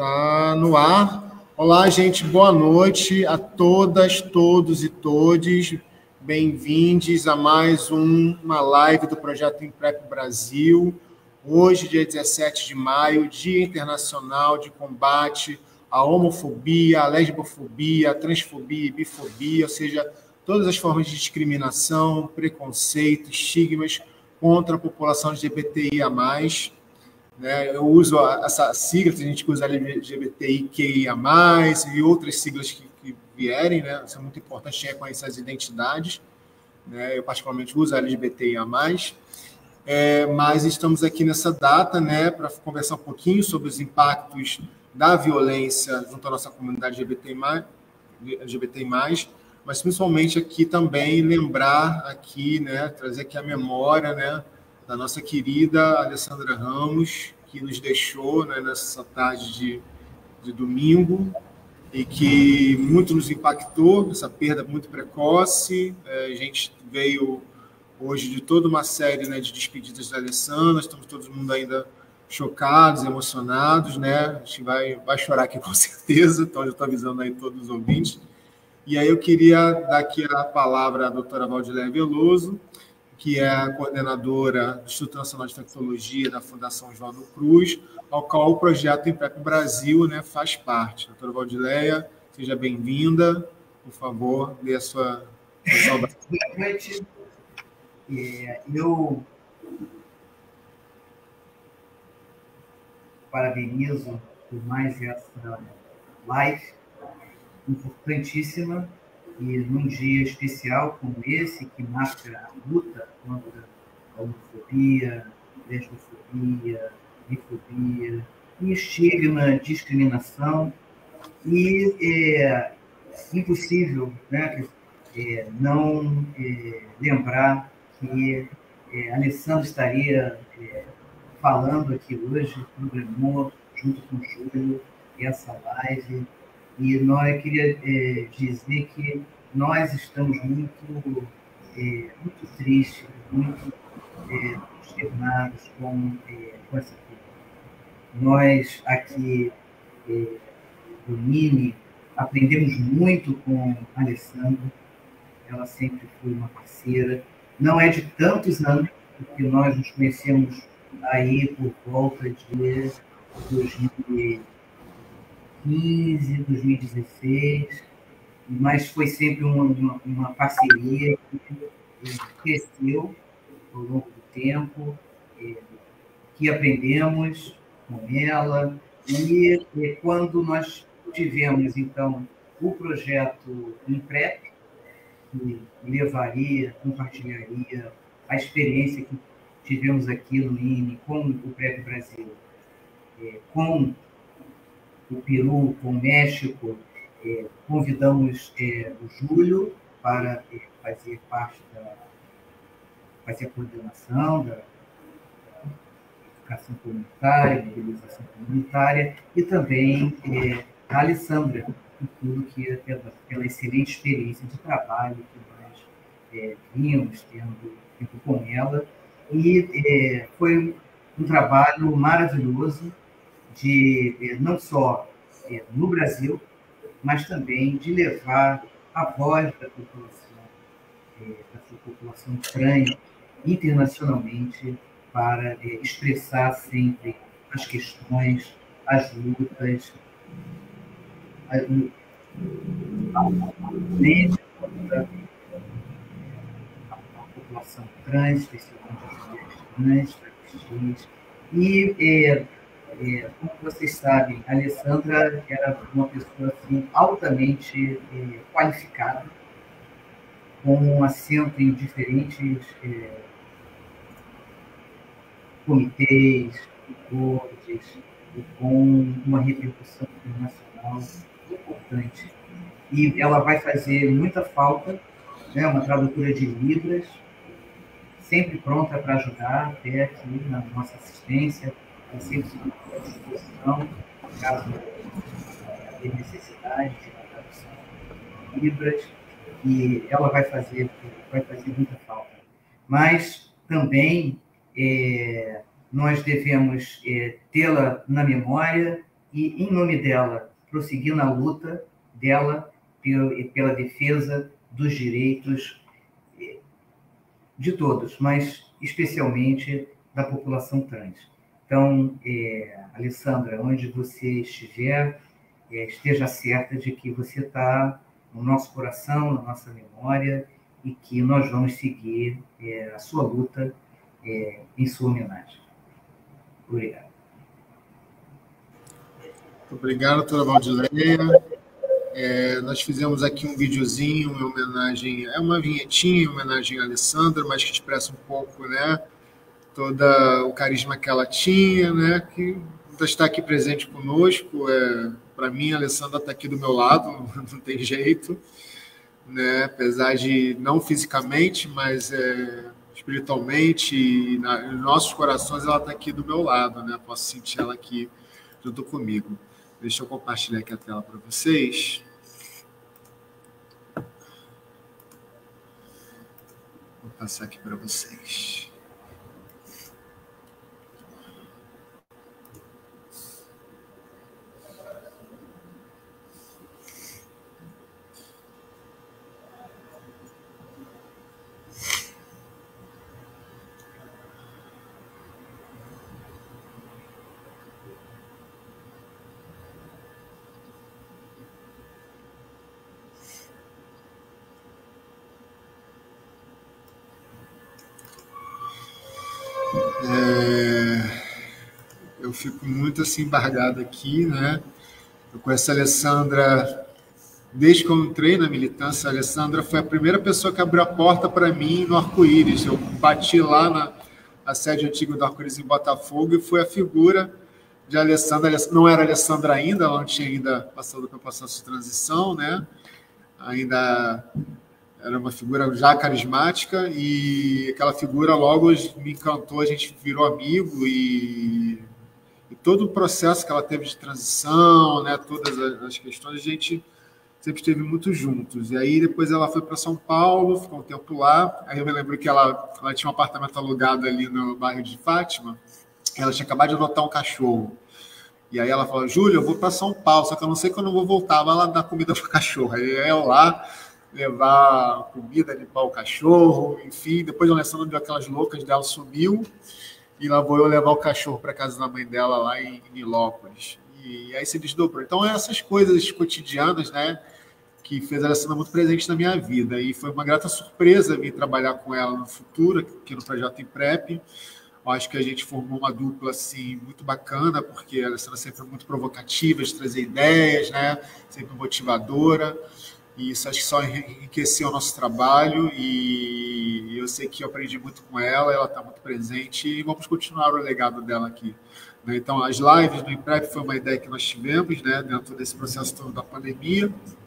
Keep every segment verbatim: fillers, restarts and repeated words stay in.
Tá no ar. Olá, gente, boa noite a todas, todos e todes. Bem-vindos a mais um, uma live do Projeto Imprep Brasil. Hoje, dia dezessete de maio, Dia Internacional de Combate à Homofobia, à Lesbofobia, à Transfobia e Bifobia, ou seja, todas as formas de discriminação, preconceito, estigmas contra a população L G B T I A mais. Né? Eu uso essa sigla, a gente usa L G B T I Q I A mais, e outras siglas que, que vierem, né? Isso é muito importante reconhecer as identidades. Né? Eu, particularmente, uso L G B T I A mais. É, mas estamos aqui nessa data, né, para conversar um pouquinho sobre os impactos da violência junto à nossa comunidade L G B T I mais, L G B T I mais, mas principalmente aqui também lembrar aqui, né, trazer aqui a memória, né, da nossa querida Alessandra Ramos, que nos deixou, né, nessa tarde de, de domingo, e que muito nos impactou, essa perda muito precoce. É, a gente veio hoje de toda uma série, né, de despedidas da Alessandra, estamos todo mundo ainda chocados, emocionados, né? A gente vai, vai chorar aqui com certeza, então eu estou avisando aí todos os ouvintes. E aí eu queria dar aqui a palavra à doutora Valdileia Veloso, que é a coordenadora do Instituto Nacional de Tecnologia da Fundação Oswaldo Cruz, ao qual o projeto Imprep Brasil, né, faz parte. Doutora Valdileia, seja bem-vinda. Por favor, dê a sua... Boa noite. Eu parabenizo por mais essa live importantíssima e num dia especial como esse, que marca a luta contra a homofobia, lesbofobia, bifobia, e estigma, discriminação, e é impossível, né, é, não é, lembrar que é, a Alessandra estaria é, falando aqui hoje, programou junto com o Júlio essa live, e nós queria é, dizer que nós estamos muito, é, muito tristes, muito é, consternados com, é, com essa coisa. Nós aqui é, do Mini aprendemos muito com a Alessandra, ela sempre foi uma parceira, não é de tantos anos, porque nós nos conhecemos aí por volta de dois mil e quinze, dois mil e dezesseis, mas foi sempre uma, uma, uma parceria que cresceu ao longo do tempo, que aprendemos com ela, e, e quando nós tivemos, então, o projeto Imprep, que levaria, compartilharia a experiência que tivemos aqui no I N E com o Prep Brasil, é, com o Peru, com o México, é, convidamos é, o Júlio para é, fazer parte da fazer a coordenação da, da educação comunitária, mobilização comunitária, e também é, a Alessandra, tudo que é pela, pela excelente experiência de trabalho que nós é, vínhamos tendo, tendo com ela. E é, foi um trabalho maravilhoso, de é, não só é, no Brasil, mas também de levar a voz da população, é, da sua população trans, internacionalmente, para é, expressar sempre as questões, as lutas, a, a, a, a população trans, especialmente as mulheres trans, travestis. E, é, é, como vocês sabem, a Alessandra era uma pessoa assim, altamente é, qualificada, com um assento em diferentes é, comitês, boards, e com uma repercussão internacional importante. E ela vai fazer muita falta, né, uma tradutora de Libras, sempre pronta para ajudar, até aqui na nossa assistência, sempre à disposição, caso tenha necessidade de uma tradução de Libras, e ela vai fazer, vai fazer muita falta. Mas também é, nós devemos é, tê-la na memória e, em nome dela, prosseguir na luta dela pela defesa dos direitos de todos, mas especialmente da população trans. Então, é, Alessandra, onde você estiver, é, esteja certa de que você está no nosso coração, na nossa memória, e que nós vamos seguir é, a sua luta é, em sua homenagem. Obrigado. Obrigado, doutora Valdileia. É, nós fizemos aqui um videozinho em homenagem, é uma vinhetinha em homenagem à Alessandra, mas que expressa um pouco, né, todo o carisma que ela tinha, né, que está aqui presente conosco. É, para mim, a Alessandra está aqui do meu lado, não, não tem jeito, né, apesar de não fisicamente, mas é, espiritualmente e na, em nossos corações ela está aqui do meu lado, né, posso sentir ela aqui junto comigo. Deixa eu compartilhar aqui a tela para vocês. Vou passar aqui para vocês. É, eu fico muito assim embargado aqui, né? Eu conheço a Alessandra desde que eu entrei na militância. A Alessandra foi a primeira pessoa que abriu a porta para mim no Arco-Íris. Eu bati lá na, na sede antiga do Arco-Íris em Botafogo e foi a figura de Alessandra. Não era Alessandra ainda, ela não tinha ainda passado pelo processo de transição, né? Ainda era uma figura já carismática e aquela figura logo me encantou, a gente virou amigo e, e todo o processo que ela teve de transição, né, todas as questões, a gente sempre esteve muito juntos. E aí depois ela foi para São Paulo, ficou um tempo lá, aí eu me lembro que ela, ela tinha um apartamento alugado ali no bairro de Fátima, ela tinha acabado de adotar um cachorro. E aí ela falou, Júlia, eu vou para São Paulo, só que eu não sei quando eu vou voltar, vai lá dar comida para o cachorro. Aí eu lá, levar comida, limpar o cachorro, enfim. Depois a Alessandra deu aquelas loucas dela, sumiu, e lá vou eu levar o cachorro para casa da mãe dela, lá em Nilópolis. E aí se desdobrou. Então, essas coisas cotidianas, né, que fez a Alessandra muito presente na minha vida. E foi uma grata surpresa vir trabalhar com ela no futuro, aqui no Projeto Imprep. Eu acho que a gente formou uma dupla assim, muito bacana, porque a Alessandra sempre foi muito provocativa, de trazer ideias, né, sempre motivadora. E isso acho que só enriqueceu o nosso trabalho e eu sei que eu aprendi muito com ela, ela está muito presente e vamos continuar o legado dela aqui. Então, as lives do Imprep foi uma ideia que nós tivemos, né, dentro desse processo todo da pandemia.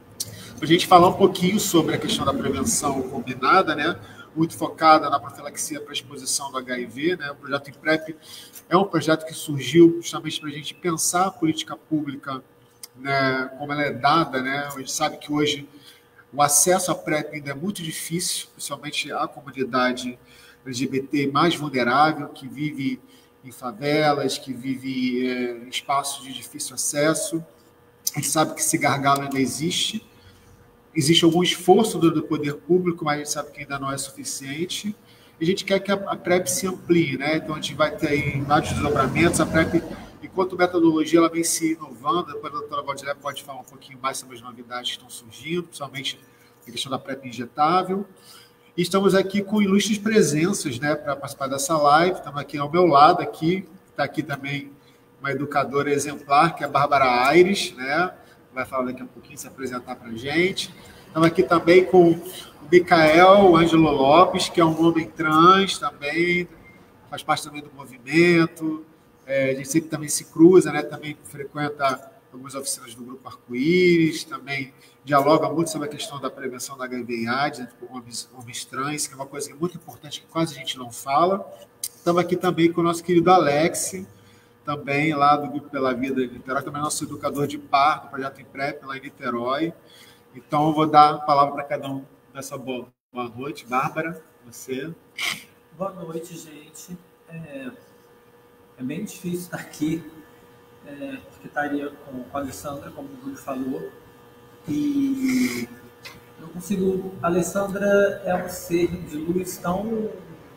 A gente falar um pouquinho sobre a questão da prevenção combinada, né, muito focada na profilaxia para a exposição do H I V. Né, o projeto Imprep é um projeto que surgiu justamente para a gente pensar a política pública, né, como ela é dada, né? A gente sabe que hoje o acesso à PrEP ainda é muito difícil, principalmente a comunidade L G B T mais vulnerável, que vive em favelas, que vive é, em espaços de difícil acesso. A gente sabe que esse gargalo ainda existe. Existe algum esforço do, do poder público, mas a gente sabe que ainda não é suficiente. E a gente quer que a, a PrEP se amplie, né? Então a gente vai ter aí vários desdobramentos. A PrEP, enquanto metodologia, ela vem se inovando. Depois a doutora Valdileia pode falar um pouquinho mais sobre as novidades que estão surgindo, principalmente a questão da PrEP injetável. E estamos aqui com ilustres presenças, né, para participar dessa live. Estamos aqui ao meu lado, aqui, está aqui também uma educadora exemplar, que é a Bárbara Aires, né? Vai falar daqui a pouquinho, se apresentar para a gente. Estamos aqui também com o Micael Ângelo Lopes, que é um homem trans também, faz parte também do movimento. É, a gente sempre também se cruza, né? Também frequenta algumas oficinas do Grupo Arco-Íris, também dialoga muito sobre a questão da prevenção da H I V e AIDS entre homens, homens trans, que é uma coisa muito importante que quase a gente não fala. Estamos aqui também com o nosso querido Alex, também lá do Grupo Pela Vida de Niterói, também nosso educador de par do Projeto Imprep lá em Niterói. Então, eu vou dar a palavra para cada um dessa boa, boa noite. Bárbara, você. Boa noite, gente. É, é bem difícil estar aqui é, porque estaria com, com a Alessandra, como o Júlio falou, e eu consigo... A Alessandra é um ser de luz tão,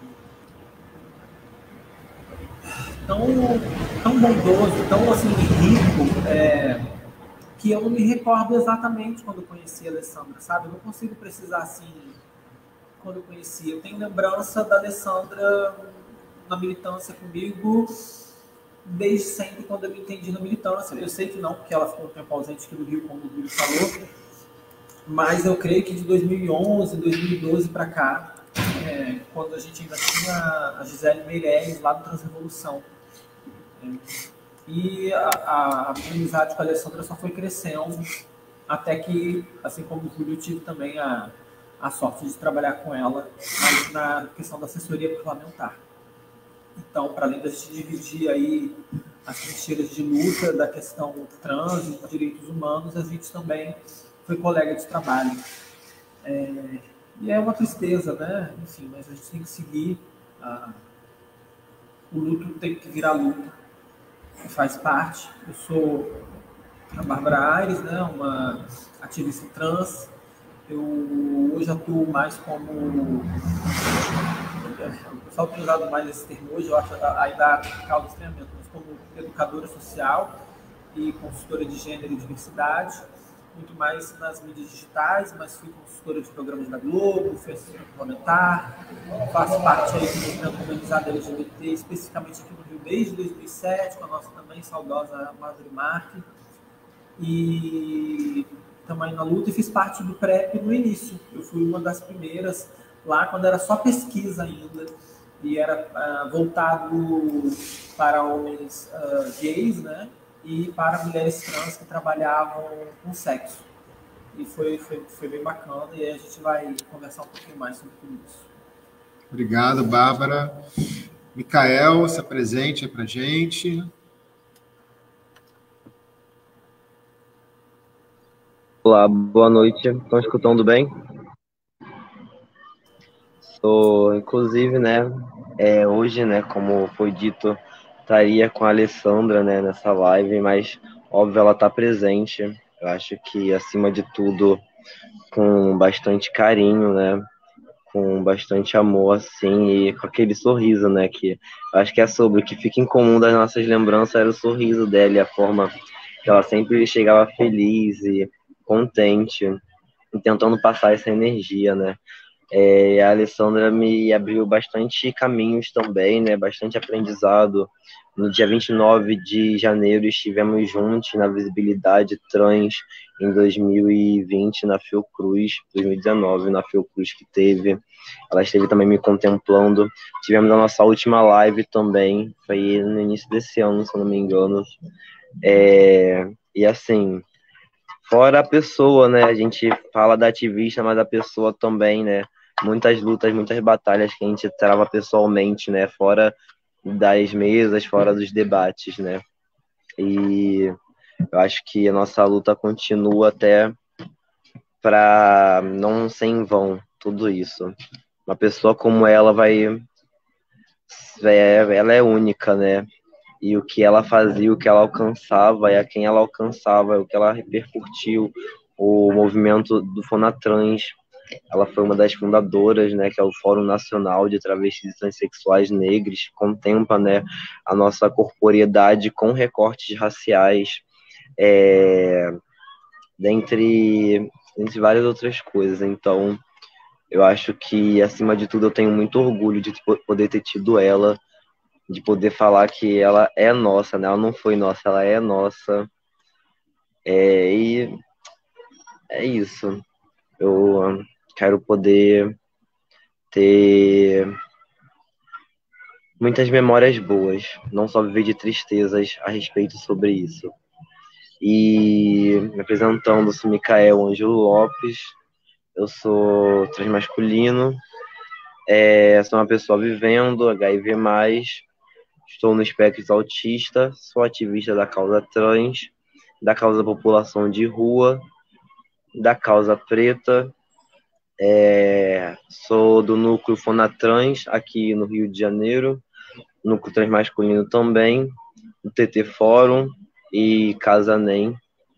tão, tão bondoso, tão assim, rico, é, que eu não me recordo exatamente quando eu conheci a Alessandra, sabe? Eu não consigo precisar assim, quando eu conheci. Eu tenho lembrança da Alessandra na militância comigo desde sempre, quando eu me entendi na militância. Eu sei que não, porque ela ficou um tempo ausente aqui no Rio, como o Júlio falou, mas eu creio que de dois mil e onze, dois mil e doze para cá, é, quando a gente ainda tinha a Gisele Meirelles lá do Transrevolução. É, e a, a, a minha amizade com a Alessandra só foi crescendo, até que, assim como o Júlio, eu tive também a, a sorte de trabalhar com ela, mas na questão da assessoria parlamentar. Então, para além da gente dividir aí as trincheiras de luta da questão trans e dos direitos humanos, a gente também foi colega de trabalho. É, e é uma tristeza, né? Enfim, mas a gente tem que seguir. A, o luto tem que virar luta, que faz parte. Eu sou a Bárbara Aires, né? Uma ativista trans. Eu hoje atuo mais como... O pessoal tem usado mais esse termo hoje, eu acho ainda causa estranhamento, mas como educadora social e consultora de gênero e diversidade, muito mais nas mídias digitais, mas fui consultora de programas da Globo, fui assessora parlamentar, faço parte aí do movimento organizado L G B T, especificamente aqui no Rio, desde dois mil e sete, com a nossa também saudosa Madre Marque, e também na luta, e fiz parte do PrEP no início. Eu fui uma das primeiras lá, quando era só pesquisa ainda, e era uh, voltado para homens uh, gays, né, e para mulheres trans que trabalhavam com sexo. E foi, foi, foi bem bacana, e aí a gente vai conversar um pouquinho mais sobre tudo isso. Obrigado, Bárbara. Micael, se apresente para a gente. Olá, boa noite. Estão escutando bem? Sou, inclusive, né, é, hoje, né, como foi dito, estaria com a Alessandra, né, nessa live, mas, óbvio, ela está presente. Eu acho que, acima de tudo, com bastante carinho, né, com bastante amor, assim, e com aquele sorriso, né, que eu acho que é sobre o que fica em comum das nossas lembranças, era o sorriso dela e a forma que ela sempre chegava feliz e contente, e tentando passar essa energia, né. É, a Alessandra me abriu bastante caminhos também, né, bastante aprendizado. No dia vinte e nove de janeiro estivemos juntos na Visibilidade Trans em dois mil e vinte na Fiocruz, dois mil e dezenove na Fiocruz que teve. Ela esteve também me contemplando. Tivemos a nossa última live também, foi no início desse ano, se eu não me engano. É, e assim, fora a pessoa, né, a gente fala da ativista, mas a pessoa também, né, muitas lutas, muitas batalhas que a gente trava pessoalmente, né, fora das mesas, fora dos debates, né, e eu acho que a nossa luta continua até para não ser em vão tudo isso. Uma pessoa como ela vai, ela é única, né, e o que ela fazia, o que ela alcançava, e a quem ela alcançava, o que ela repercutiu, o movimento do Fonatrans. Ela foi uma das fundadoras, né, que é o Fórum Nacional de Travestis e Transsexuais Negros, que contempla, né, a nossa corporeidade com recortes raciais, é, dentre, dentre várias outras coisas. Então, eu acho que, acima de tudo, eu tenho muito orgulho de poder ter tido ela, de poder falar que ela é nossa, né? Ela não foi nossa, ela é nossa. É, e é isso. Eu quero poder ter muitas memórias boas, não só viver de tristezas a respeito sobre isso. E me apresentando, sou Micael Ângelo Lopes, eu sou transmasculino, é, sou uma pessoa vivendo H I V mais, estou no espectro autista, sou ativista da causa trans, da causa da população de rua, da causa preta, é, sou do núcleo Fonatrans aqui no Rio de Janeiro, núcleo transmasculino também, do T T Fórum, e Casanem.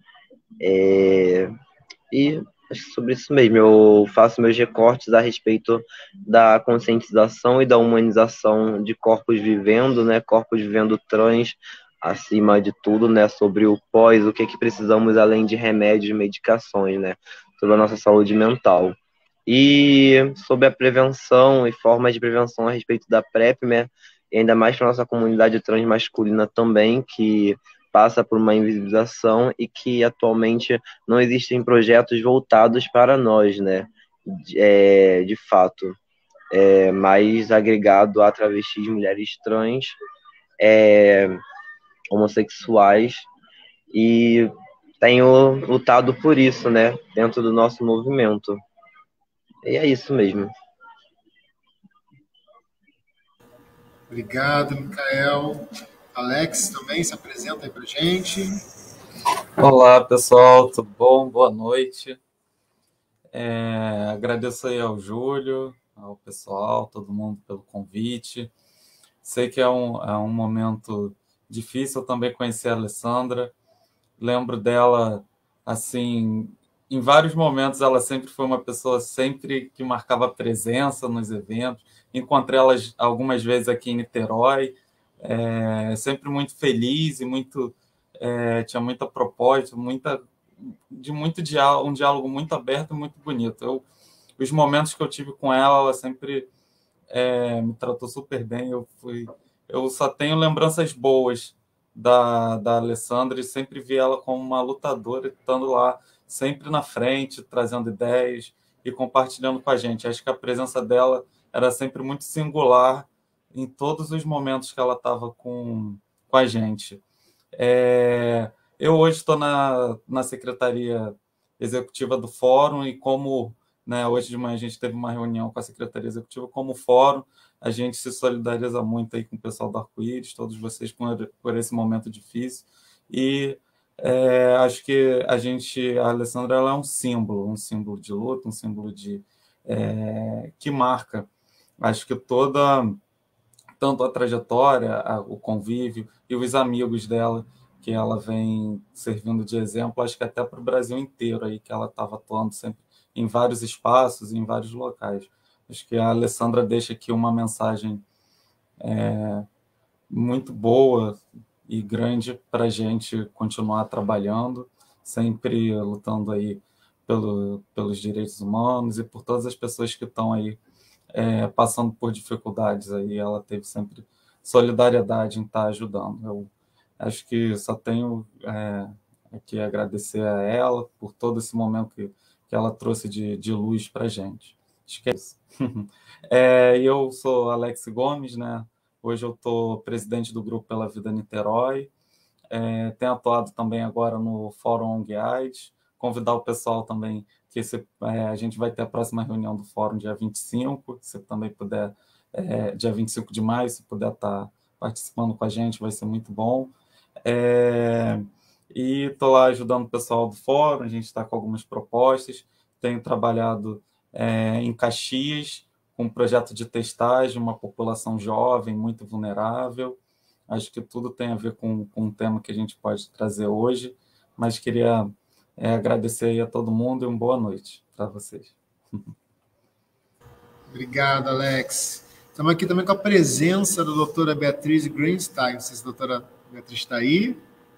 É, e acho que sobre isso mesmo, eu faço meus recortes a respeito da conscientização e da humanização de corpos vivendo, né, corpos vivendo trans, acima de tudo, né, sobre o pós, o que é que precisamos além de remédios e medicações, né, sobre a nossa saúde mental. E sobre a prevenção e formas de prevenção a respeito da PrEP, né, e ainda mais para a nossa comunidade trans masculina também, que passa por uma invisibilização e que atualmente não existem projetos voltados para nós, né, de, é, de fato, é, mais agregado a travestis, mulheres trans, é, homossexuais, e tenho lutado por isso, né, dentro do nosso movimento. E é isso mesmo. Obrigado, Micael. Alex também se apresenta aí para gente. Olá, pessoal, tudo bom? Boa noite. É, agradeço aí ao Júlio, ao pessoal, todo mundo pelo convite. Sei que é um, é um momento difícil, eu também conheci a Alessandra. Lembro dela, assim, em vários momentos ela sempre foi uma pessoa sempre que marcava presença nos eventos. Encontrei ela algumas vezes aqui em Niterói, é, sempre muito feliz e muito... É, tinha muita propósito, muita, de muito diálogo, um diálogo muito aberto e muito bonito. Eu, os momentos que eu tive com ela, ela sempre é, me tratou super bem. Eu, fui, eu só tenho lembranças boas da, da Alessandra e sempre vi ela como uma lutadora, estando lá sempre na frente, trazendo ideias e compartilhando com a gente. Acho que a presença dela era sempre muito singular em todos os momentos que ela estava com, com a gente. É, eu hoje estou na, na Secretaria Executiva do Fórum e como, né, hoje de manhã a gente teve uma reunião com a Secretaria Executiva, como Fórum, a gente se solidariza muito aí com o pessoal do Arco-Íris, todos vocês por, por esse momento difícil, e é, acho que a gente, a Alessandra, ela é um símbolo, um símbolo de luta, um símbolo de, é, que marca, acho que toda... tanto a trajetória, a, o convívio e os amigos dela, que ela vem servindo de exemplo, acho que até para o Brasil inteiro, aí, que ela estava atuando sempre em vários espaços e em vários locais. Acho que a Alessandra deixa aqui uma mensagem é, muito boa e grande para a gente continuar trabalhando, sempre lutando aí pelo, pelos direitos humanos e por todas as pessoas que estão aí É, passando por dificuldades aí, ela teve sempre solidariedade em estar ajudando. Eu acho que só tenho é, que agradecer a ela por todo esse momento que, que ela trouxe de, de luz para a gente. Acho que é isso. é, eu sou Alex Gomes, né? Hoje eu estou presidente do Grupo Pela Vida Niterói. É, tenho atuado também agora no Fórum ONG AIDS. Convidar o pessoal também que esse, é, a gente vai ter a próxima reunião do Fórum dia vinte e cinco, se também puder, é, dia vinte e cinco de maio, se puder estar participando com a gente, vai ser muito bom. É, e estou lá ajudando o pessoal do Fórum, a gente está com algumas propostas, tenho trabalhado é, em Caxias, com um projeto de testagem, uma população jovem, muito vulnerável. Acho que tudo tem a ver com, com um tema que a gente pode trazer hoje, mas queria é, agradecer aí a todo mundo e uma boa noite para vocês. Obrigado, Alex. Estamos aqui também com a presença da doutora Beatriz Greenstein. Não sei se a doutora Beatriz está aí.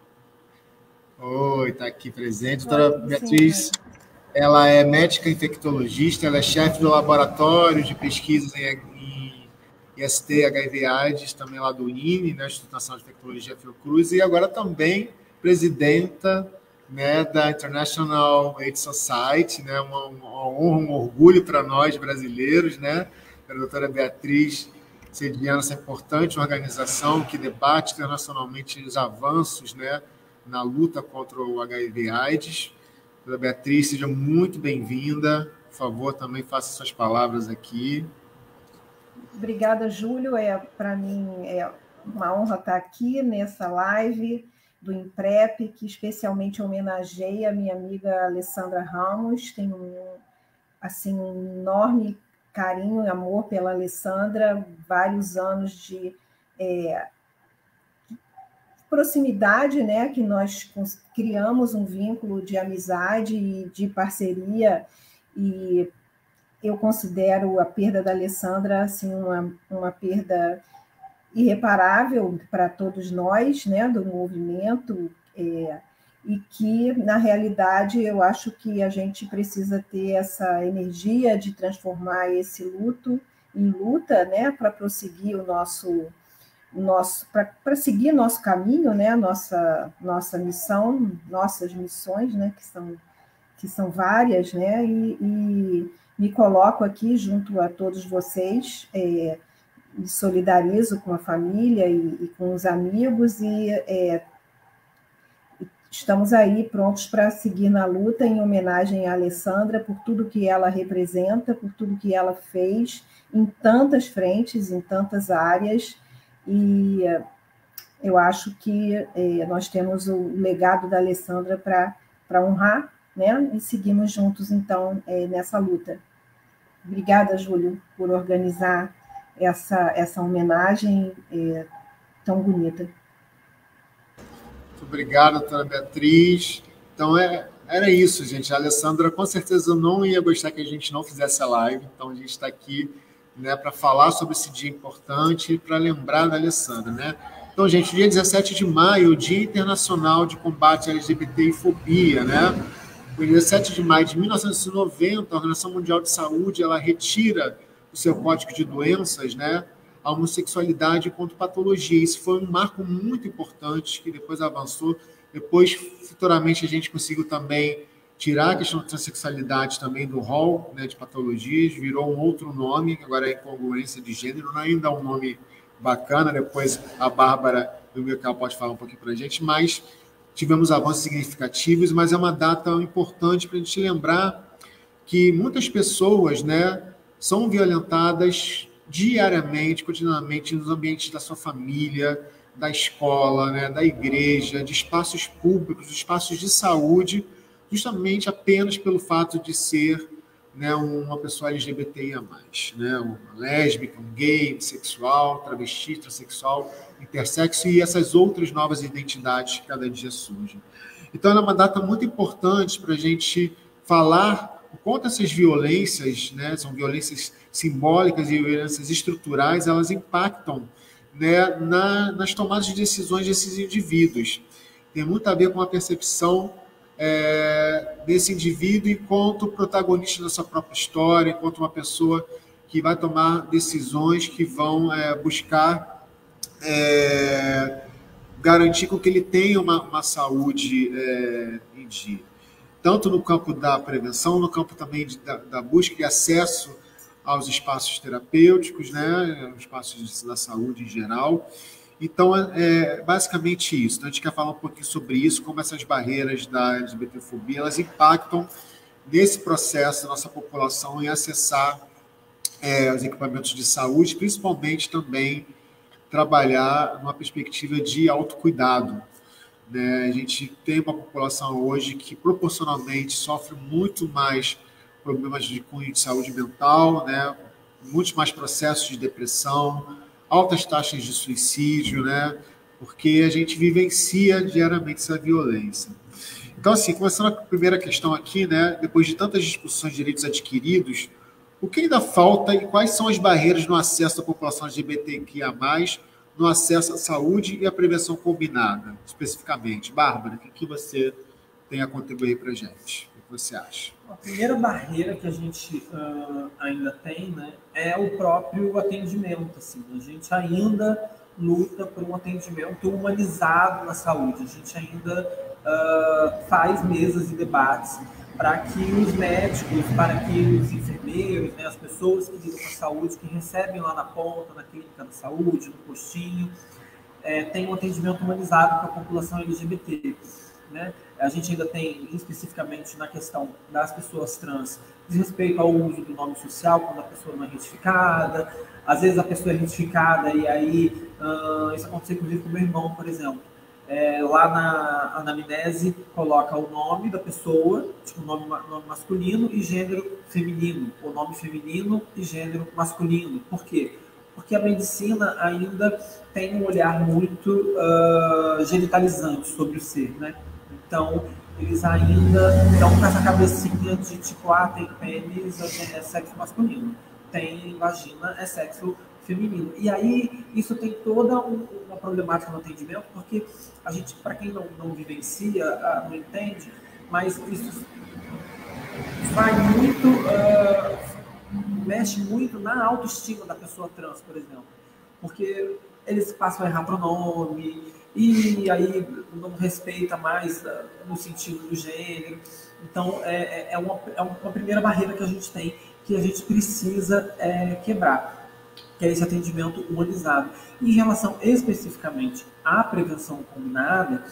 Oi, está aqui presente. Doutora Oi, Beatriz, sim, ela é médica infectologista, ela é chefe do laboratório de pesquisas em, em I S T, H I V AIDS, também lá do I N E, né, Instituto Nacional de Tecnologia Fiocruz, e agora também presidenta, né, da International AIDS Society, né, uma, uma honra, um orgulho para nós brasileiros, né, a doutora Beatriz sediando essa importante organização que debate internacionalmente os avanços, né, na luta contra o H I V AIDS. Doutora Beatriz, seja muito bem-vinda. Por favor, também faça suas palavras aqui. Obrigada, Júlio. É, para mim é uma honra estar aqui nessa live do IMPREP, que especialmente homenageia a minha amiga Alessandra Ramos. Tenho um, assim, um enorme carinho e amor pela Alessandra, vários anos de é, proximidade, né, que nós criamos um vínculo de amizade e de parceria, e eu considero a perda da Alessandra assim, uma, uma perda irreparável para todos nós, né, do movimento, é, e que, na realidade, eu acho que a gente precisa ter essa energia de transformar esse luto em luta, né, para prosseguir o nosso, nosso para seguir nosso caminho, né, nossa, nossa missão, nossas missões, né, que são, que são várias, né, e, e me coloco aqui junto a todos vocês, é, me solidarizo com a família e, e com os amigos, e é, estamos aí prontos para seguir na luta em homenagem à Alessandra por tudo que ela representa, por tudo que ela fez em tantas frentes, em tantas áreas, e eu acho que é, nós temos o legado da Alessandra para honrar, né? E seguimos juntos, então, é, nessa luta. Obrigada, Júlio, por organizar essa, essa homenagem é, tão bonita. Muito obrigado, doutora Beatriz. Então, é, era isso, gente. A Alessandra, com certeza, não ia gostar que a gente não fizesse a live, então a gente está aqui, né, para falar sobre esse dia importante e para lembrar da Alessandra, né? Então, gente, dia dezessete de maio, o Dia Internacional de Combate à L G B T e Fobia, né? No dia dezessete de maio de mil novecentos e noventa, a Organização Mundial de Saúde, ela retira o seu código de doenças, né, a homossexualidade enquanto patologia. Isso foi um marco muito importante que depois avançou. Depois, futuramente, a gente conseguiu também tirar a questão da transexualidade também do rol, né, de patologias, virou um outro nome, agora é incongruência de gênero, não é ainda um nome bacana. Depois a Bárbara do Mical pode falar um pouquinho para a gente, mas tivemos avanços significativos, mas é uma data importante para a gente lembrar que muitas pessoas, né, são violentadas diariamente, continuamente, nos ambientes da sua família, da escola, né, da igreja, de espaços públicos, de espaços de saúde, justamente apenas pelo fato de ser, né, uma pessoa L G B T I A mais, né, uma lésbica, um gay, bissexual, travesti, transexual, intersexo e essas outras novas identidades que cada dia surgem. Então, é uma data muito importante para a gente falar o quanto essas violências, né, são violências simbólicas e violências estruturais, elas impactam, né, na, nas tomadas de decisões desses indivíduos. Tem muito a ver com a percepção é, desse indivíduo enquanto protagonista da sua própria história, enquanto uma pessoa que vai tomar decisões que vão é, buscar é, garantir com que ele tenha uma, uma saúde é, em dia. Tanto no campo da prevenção, no campo também de, da, da busca e acesso aos espaços terapêuticos, né, espaços da saúde em geral. Então, é, é basicamente isso. Então, a gente quer falar um pouquinho sobre isso, como essas barreiras da LGBTfobia, elas impactam nesse processo da nossa população em acessar é, os equipamentos de saúde, principalmente também trabalhar numa perspectiva de autocuidado. Né? A gente tem uma população hoje que proporcionalmente sofre muito mais problemas de cunho de saúde mental, né? Muitos mais processos de depressão, altas taxas de suicídio, né? Porque a gente vivencia diariamente essa violência. Então, assim, começando a primeira questão aqui, né? Depois de tantas discussões de direitos adquiridos, o que ainda falta e quais são as barreiras no acesso da população L G B T Q I A mais, no acesso à saúde e à prevenção combinada, especificamente? Bárbara, o que você tem a contribuir para a gente? O que você acha? A primeira barreira que a gente uh, ainda tem, né, é o próprio atendimento. Assim. A gente ainda luta por um atendimento humanizado na saúde. A gente ainda uh, faz mesas e debates para que os médicos, para que os enfermeiros, né, as pessoas que lidam com a saúde, que recebem lá na ponta, na clínica da saúde, no postinho, é, tenham um atendimento humanizado para a população L G B T. Né? A gente ainda tem, especificamente na questão das pessoas trans, respeito ao uso do nome social quando a pessoa não é identificada. Às vezes a pessoa é identificada e aí, uh, isso aconteceu inclusive com o meu irmão, por exemplo. É, lá na anamnese coloca o nome da pessoa, tipo nome, nome masculino e gênero feminino, ou nome feminino e gênero masculino. Por quê? porque a medicina ainda tem um olhar muito uh, genitalizante sobre o ser, né? Então, eles ainda estão com essa cabecinha de tipo, ah, tem pênis, é sexo masculino, tem vagina, é sexo feminino. E aí, isso tem toda um, uma problemática no atendimento, porque a gente, para quem não, não vivencia, não entende, mas isso vai muito, uh, mexe muito na autoestima da pessoa trans, por exemplo. Porque eles passam a errar pronome, e aí não respeita mais uh, no sentido do gênero. Então, é, é, uma, é uma primeira barreira que a gente tem, que a gente precisa é, quebrar, que é esse atendimento humanizado. Em relação especificamente à prevenção combinada,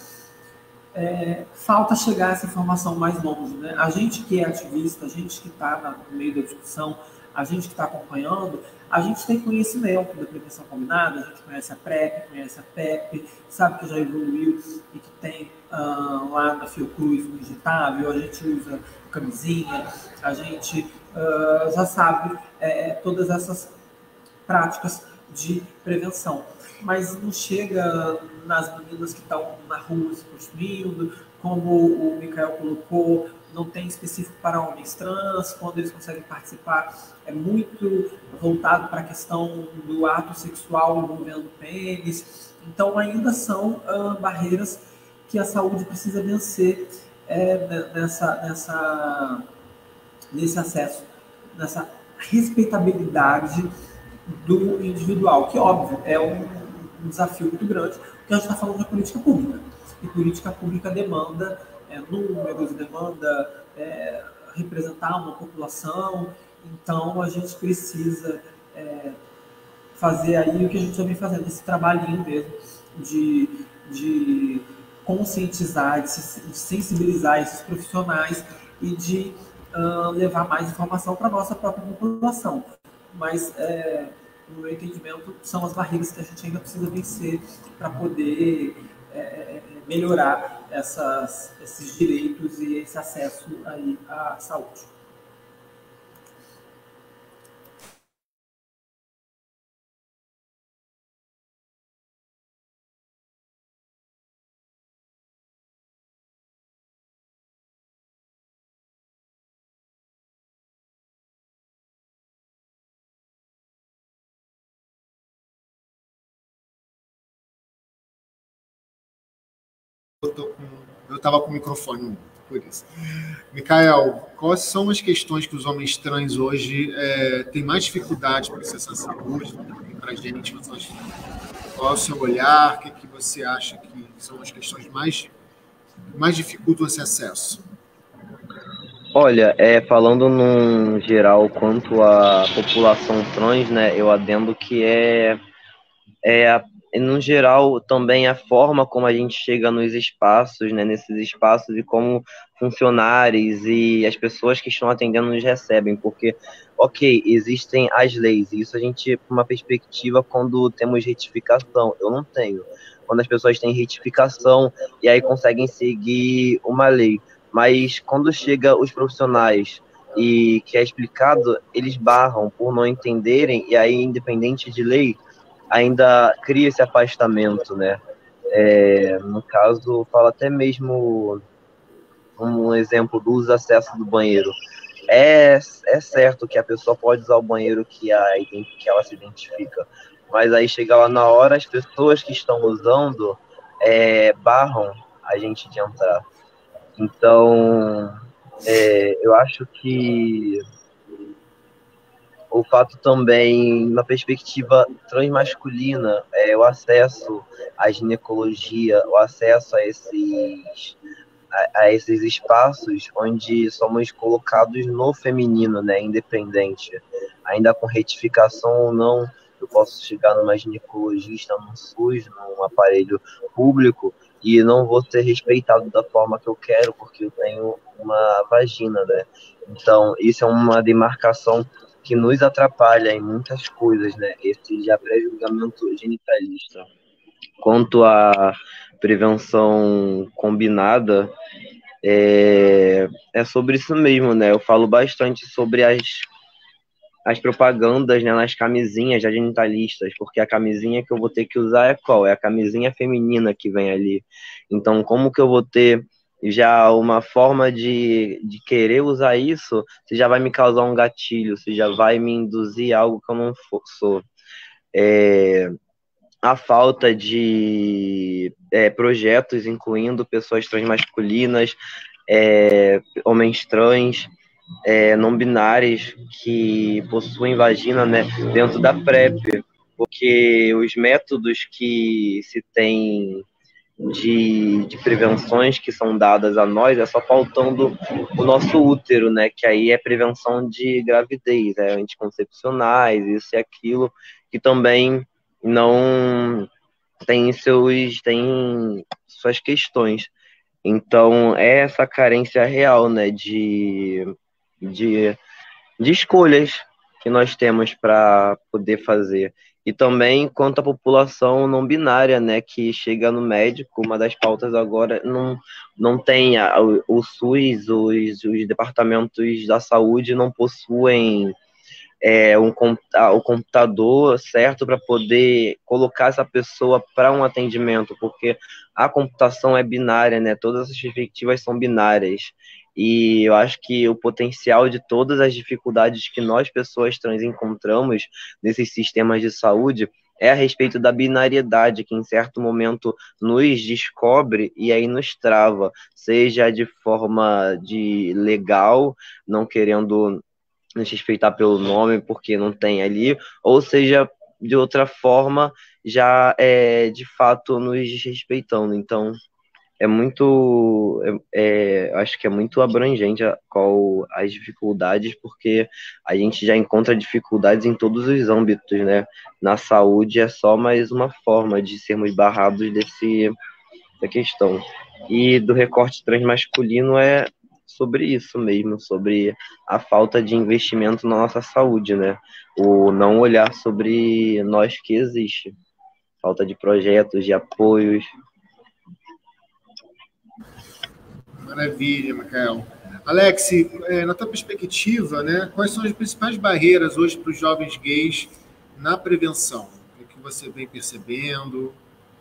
é, falta chegar essa informação mais longe, né? A gente que é ativista, a gente que está no meio da discussão, a gente que está acompanhando, a gente tem conhecimento da prevenção combinada, a gente conhece a PrEP, conhece a PEP, sabe que já evoluiu e que tem uh, lá na Fiocruz um injetável, a gente usa camisinha, a gente uh, já sabe é, todas essas práticas de prevenção. Mas não chega nas meninas que estão na rua se prostituindo, como o Michael colocou, não tem específico para homens trans, quando eles conseguem participar, é muito voltado para a questão do ato sexual envolvendo pênis. Então, ainda são ah, barreiras que a saúde precisa vencer é, nessa, nessa, nesse acesso, nessa respeitabilidade do individual, que, óbvio, é um, um desafio muito grande, porque a gente está falando de política pública. E política pública demanda é, números, demanda é, representar uma população. Então, a gente precisa é, fazer aí o que a gente já vem fazendo, esse trabalhinho mesmo de, de conscientizar, de, de sensibilizar esses profissionais e de uh, levar mais informação para a nossa própria população. Mas, é, no meu entendimento, são as barreiras que a gente ainda precisa vencer para poder é, melhorar essas, esses direitos e esse acesso aí à saúde. Eu estava com o microfone, por isso. Michael, quais são as questões que os homens trans hoje é, têm mais dificuldade para acessar a saúde? Para a gente, qual é o seu olhar? O que, que você acha que são as questões mais, mais dificultam esse acesso? Olha, é, falando num geral quanto à população trans, né, eu adendo que é, é a no geral, também a forma como a gente chega nos espaços, né, nesses espaços, e como funcionários e as pessoas que estão atendendo nos recebem, porque, ok, existem as leis, e isso a gente, uma perspectiva quando temos retificação, eu não tenho. Quando as pessoas têm retificação e aí conseguem seguir uma lei, mas quando chega os profissionais e que é explicado, eles barram por não entenderem, e aí, independente de lei, ainda cria esse afastamento, né? É, no caso, fala até mesmo um exemplo do uso e acesso do banheiro. É, é certo que a pessoa pode usar o banheiro que, a, que ela se identifica, mas aí chega lá na hora, as pessoas que estão usando é, barram a gente de entrar. Então, é, eu acho que o fato também, na perspectiva transmasculina, é o acesso à ginecologia, o acesso a esses, a, a esses espaços onde somos colocados no feminino, né, independente. Ainda com retificação ou não, eu posso chegar numa ginecologista, num SUS, num aparelho público, e não vou ser respeitado da forma que eu quero, porque eu tenho uma vagina, né? Então, isso é uma demarcação que nos atrapalha em muitas coisas, né? Esse já pré-julgamento genitalista. Quanto à prevenção combinada, é, é sobre isso mesmo, né? Eu falo bastante sobre as, as propagandas, né, nas camisinhas já genitalistas, porque a camisinha que eu vou ter que usar é qual? É a camisinha feminina que vem ali. Então, como que eu vou ter já uma forma de, de querer usar isso, se já vai me causar um gatilho, se já vai me induzir a algo que eu não for, sou. É, a falta de é, projetos incluindo pessoas transmasculinas, é, homens trans, é, não binários que possuem vagina, né, dentro da PrEP, porque os métodos que se tem de, de prevenções que são dadas a nós é só faltando o nosso útero, né, que aí é prevenção de gravidez, é anticoncepcionais, isso e aquilo, que também não tem seus tem suas questões. Então é essa carência real, né, de de, de escolhas que nós temos para poder fazer. E também quanto à população não binária, né, que chega no médico, uma das pautas agora não, não tem, a, o, o SUS, os, os departamentos da saúde não possuem é, um, o computador certo para poder colocar essa pessoa para um atendimento, porque a computação é binária, né? Todas as perspectivas são binárias. E eu acho que o potencial de todas as dificuldades que nós, pessoas trans, encontramos nesses sistemas de saúde é a respeito da binariedade, que em certo momento nos descobre e aí nos trava, seja de forma de legal, não querendo nos respeitar pelo nome porque não tem ali, ou seja, de outra forma, já é de fato nos desrespeitando. Então, é muito, é, é, acho que é muito abrangente a, qual as dificuldades, porque a gente já encontra dificuldades em todos os âmbitos, né? Na saúde é só mais uma forma de sermos barrados desse, da questão. E do recorte transmasculino é sobre isso mesmo, sobre a falta de investimento na nossa saúde, né? O não olhar sobre nós que existe. Falta de projetos, de apoios. Maravilha, Micael. Alex, na tua perspectiva, né, quais são as principais barreiras hoje para os jovens gays na prevenção? O que você vem percebendo?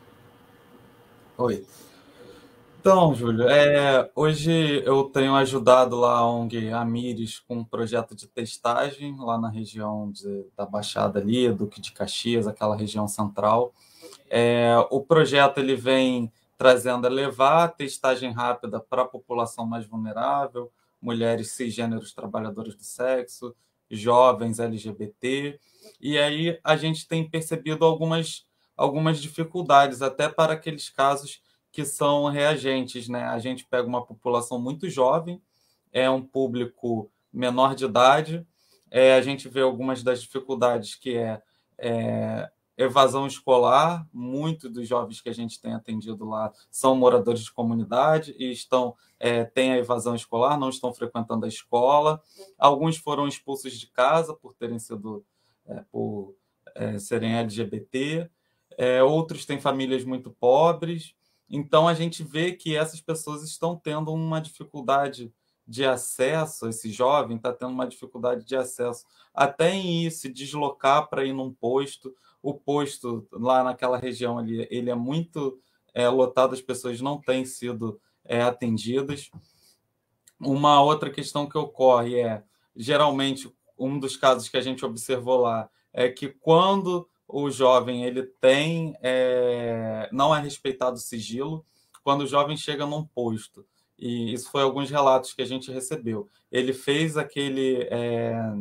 Oi. Então, Júlio, é, hoje eu tenho ajudado lá a ONG Amires com um projeto de testagem lá na região de, da Baixada ali, Duque de Caxias, aquela região central. É, o projeto ele vem trazendo a levar a testagem rápida para a população mais vulnerável, mulheres cisgêneros trabalhadoras do sexo, jovens L G B T, e aí a gente tem percebido algumas, algumas dificuldades, até para aqueles casos que são reagentes, né? A gente pega uma população muito jovem, é um público menor de idade, é, a gente vê algumas das dificuldades que é, é evasão escolar. Muitos dos jovens que a gente tem atendido lá são moradores de comunidade e estão é, têm a evasão escolar, não estão frequentando a escola. Alguns foram expulsos de casa por terem sido é, por é, serem L G B T. É, outros têm famílias muito pobres. Então a gente vê que essas pessoas estão tendo uma dificuldade de acesso, esse jovem está tendo uma dificuldade de acesso até em ir se deslocar para ir num posto. O posto lá naquela região ali, ele é muito é, lotado, as pessoas não têm sido é, atendidas. Uma outra questão que ocorre é, geralmente, um dos casos que a gente observou lá é que quando o jovem ele tem, é, não é respeitado o sigilo, quando o jovem chega num posto, e isso foi alguns relatos que a gente recebeu, ele fez aquele... É,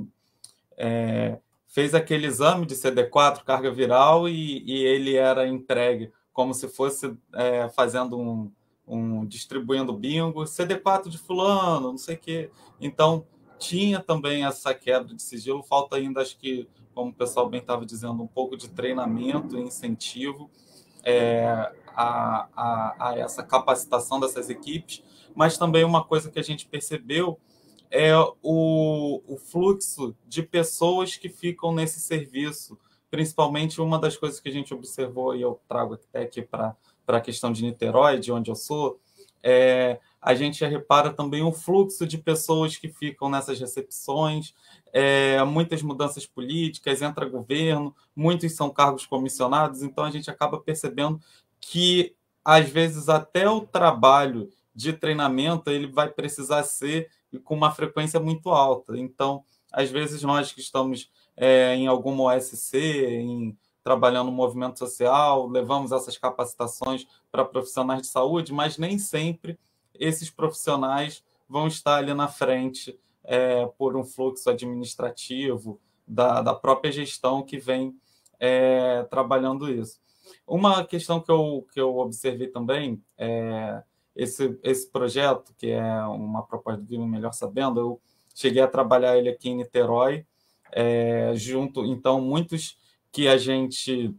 é, fez aquele exame de C D quatro, carga viral, e, e ele era entregue como se fosse é, fazendo um, um... distribuindo bingo, C D quatro de fulano, não sei o quê. Então, tinha também essa quebra de sigilo, falta ainda, acho que, como o pessoal bem estava dizendo, um pouco de treinamento e incentivo é, a, a, a essa capacitação dessas equipes, mas também uma coisa que a gente percebeu é o, o fluxo de pessoas que ficam nesse serviço. Principalmente, uma das coisas que a gente observou, e eu trago até aqui para a questão de Niterói, de onde eu sou, É, a gente repara também o fluxo de pessoas que ficam nessas recepções, é, muitas mudanças políticas, entra governo, muitos são cargos comissionados, então a gente acaba percebendo que, às vezes, até o trabalho de treinamento ele vai precisar ser com uma frequência muito alta. Então, às vezes, nós que estamos é, em alguma O S C, em, trabalhando no movimento social, levamos essas capacitações para profissionais de saúde, mas nem sempre esses profissionais vão estar ali na frente é, por um fluxo administrativo da, da própria gestão que vem é, trabalhando isso. Uma questão que eu, que eu observei também é esse, esse projeto, que é uma proposta do Viva Melhor Sabendo, eu cheguei a trabalhar ele aqui em Niterói, é, junto, então, muitos que a gente